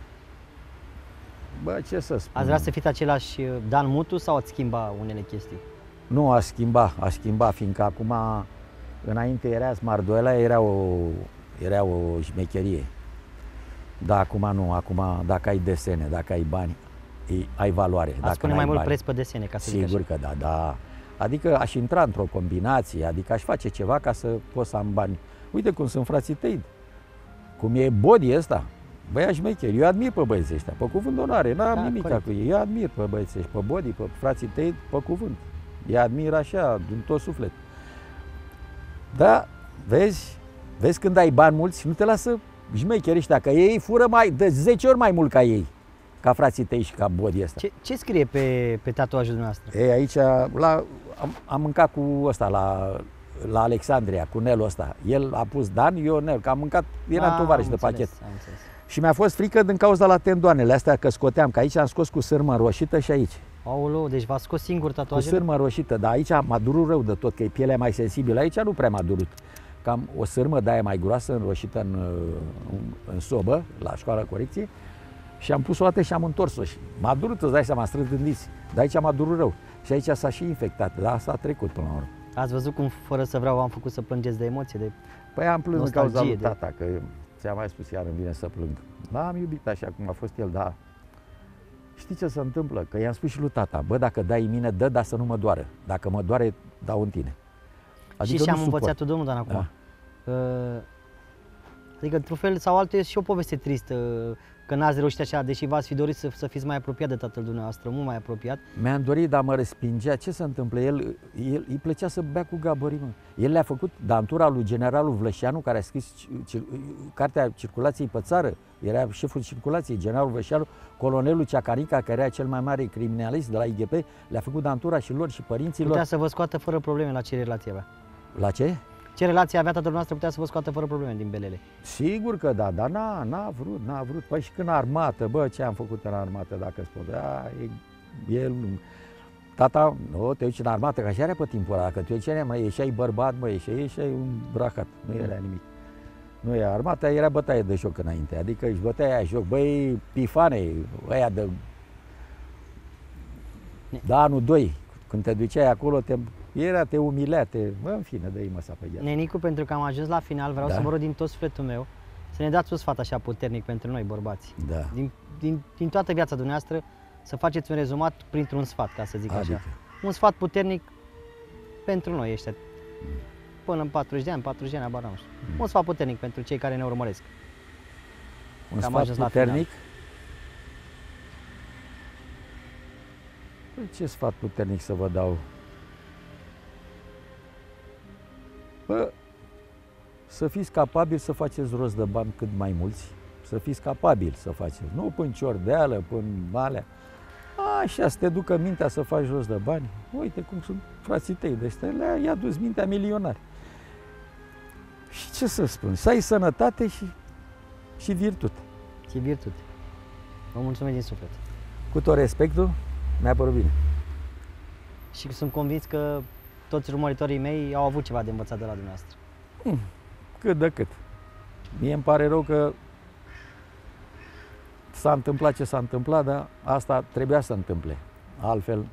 bă, ce să spun? Ați vrea să fiți același Dan Mutu sau ați schimba unele chestii? Nu, aș schimba, fiindcă acum, înainte era Smardoela, era o șmecherie. Da, acum nu, acum dacă ai desene, dacă ai bani, ai valoare. Ați pune mai mult preț pe desene, ca să zic așa. Sigur că da, da. Adică aș intra într-o combinație, adică aș face ceva ca să pot să am bani. Uite cum sunt frații tăi, cum e body ăsta, băia șmecheri. Eu admir pe băieții ăștia, pe cuvânt de onoare, n-am nimic cu ei. Eu admir pe băieții ăștia, pe body, pe frații tăi, pe cuvânt. Îi admir așa, din tot suflet. Da, vezi când ai bani mulți, nu te lasă șmecheri ăștia, că ei fură de 10 ori mai mult ca ei, ca frații tăi și ca body ăsta. Ce scrie pe tatuajul dumneavoastră? Ei, aici am mâncat cu ăsta la Alexandria, cu Nelul ăsta. El a pus Dan, eu Nel, că am mâncat, eram tovarăși de pachet. Și mi-a fost frică din cauza la tendoanele astea, că scoteam, că aici am scos cu sârmă roșită și aici. Aoleu, deci v-a scos singur tatuajele? Cu sârmă roșită, dar aici m-a durut rău de tot, că e pielea mai sensibilă. Aici nu prea m-a durut. Cam o sârmă de-aia mai groasă, înroșită în sobă, la școala corecției. Și am pus-o dată și am întors-o. Și m-a durut, îți dai seama, strâns gândiți. Dar aici m-a durut rău. Și aici s-a și infectat, dar asta a trecut până la urmă. Ați văzut cum, fără să vreau, am făcut să plângeți de emoție? Păi am plâns în cauza lui de... tata, că ți-am mai spus, iar îmi vine să plâng. L-am iubit așa cum a fost el, dar știi ce se întâmplă? Că i-am spus și lui tata, bă, dacă dai în mine, dă, dar să nu mă doară. Dacă mă doare, dau în tine. Adică și am învățat-o, domnul Dan, acum. Da. Adică, într-un fel sau altul, e și o poveste tristă, că n-ați reușit așa, deși v-ați fi dorit să fiți mai apropiat de tatăl dumneavoastră, mult mai apropiat. Mi-am dorit, dar mă respingea. Ce se întâmplă? El îi plăcea să bea cu gaborii, mă. El le-a făcut dantura lui generalul Vlășeanu, care a scris cartea circulației pe țară. Era șeful circulației, generalul Vlășeanu, colonelul Ceacanica, care era cel mai mare criminalist de la IGP, le-a făcut dantura și lor și părinților. Putea să vă scoată fără probleme la ce relație avea. La ce? Ce relație avea tatăl noastră putea să vă scoată fără probleme din belele? Sigur că da, dar n-a vrut. Păi și când armată, bă, ce am făcut în armată, dacă spun, el, tata, nu, te duci în armată, că așa era pe timpul ăla, dacă tu ieșeai bărbat, mă, ieșeai un bracat, nu era nimic. Nu era armata, era bătaie de joc înainte, adică își bătea aia joc, băi, pifane, ăia de anul 2, când te duceai acolo, te umilea, în fine, dă-i măsa pe gheață. Nenicu, pentru că am ajuns la final, vreau să vă rog din tot sufletul meu să ne dați un sfat așa puternic pentru noi, bărbați. Da. Din toată viața dumneavoastră, să faceți un rezumat printr-un sfat, ca să zic Adică? așa. Un sfat puternic pentru noi ăștia, până în 40 de ani, abar nu știu. Un sfat puternic pentru cei care ne urmăresc. Un sfat puternic? Păi ce sfat puternic să vă dau? Bă, să fiți capabili să faceți rost de bani cât mai mulți, să fiți capabili să faceți, nu până ciordeală, până alea. Așa, să te ducă mintea să faci rost de bani. Uite cum sunt frații tăi de ăștia, i-a dus mintea milionari. Și ce să spun, să ai sănătate și virtute. Și virtute. Vă mulțumesc din suflet. Cu tot respectul, mi-a părut bine. Și sunt convins că toți urmăritorii mei au avut ceva de învățat de la dumneavoastră. Cât de cât. Mie îmi pare rău că s-a întâmplat ce s-a întâmplat, dar asta trebuia să se întâmple. Altfel...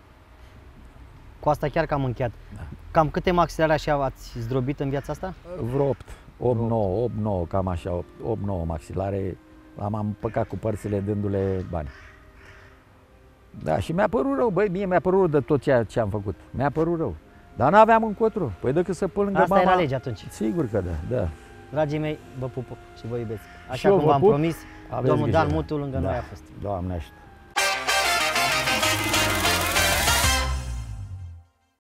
Cu asta chiar că am încheiat. Da. Cam câte maxilare așa ați zdrobit în viața asta? Vreo 8-9, cam așa, 8-9 maxilare. Am împăcat cu părțile dându-le bani. Da, și mi-a părut rău, băi, mie mi-a părut rău de tot ce am făcut. Mi-a părut rău. Dar n-aveam încotro. Păi decât să pun lângă asta mama... era legea atunci. Sigur că da. Dragii mei, vă pup și vă iubesc. Așa cum v-am promis, domnul Dan Mutu lângă noi a fost. Doamne ajută.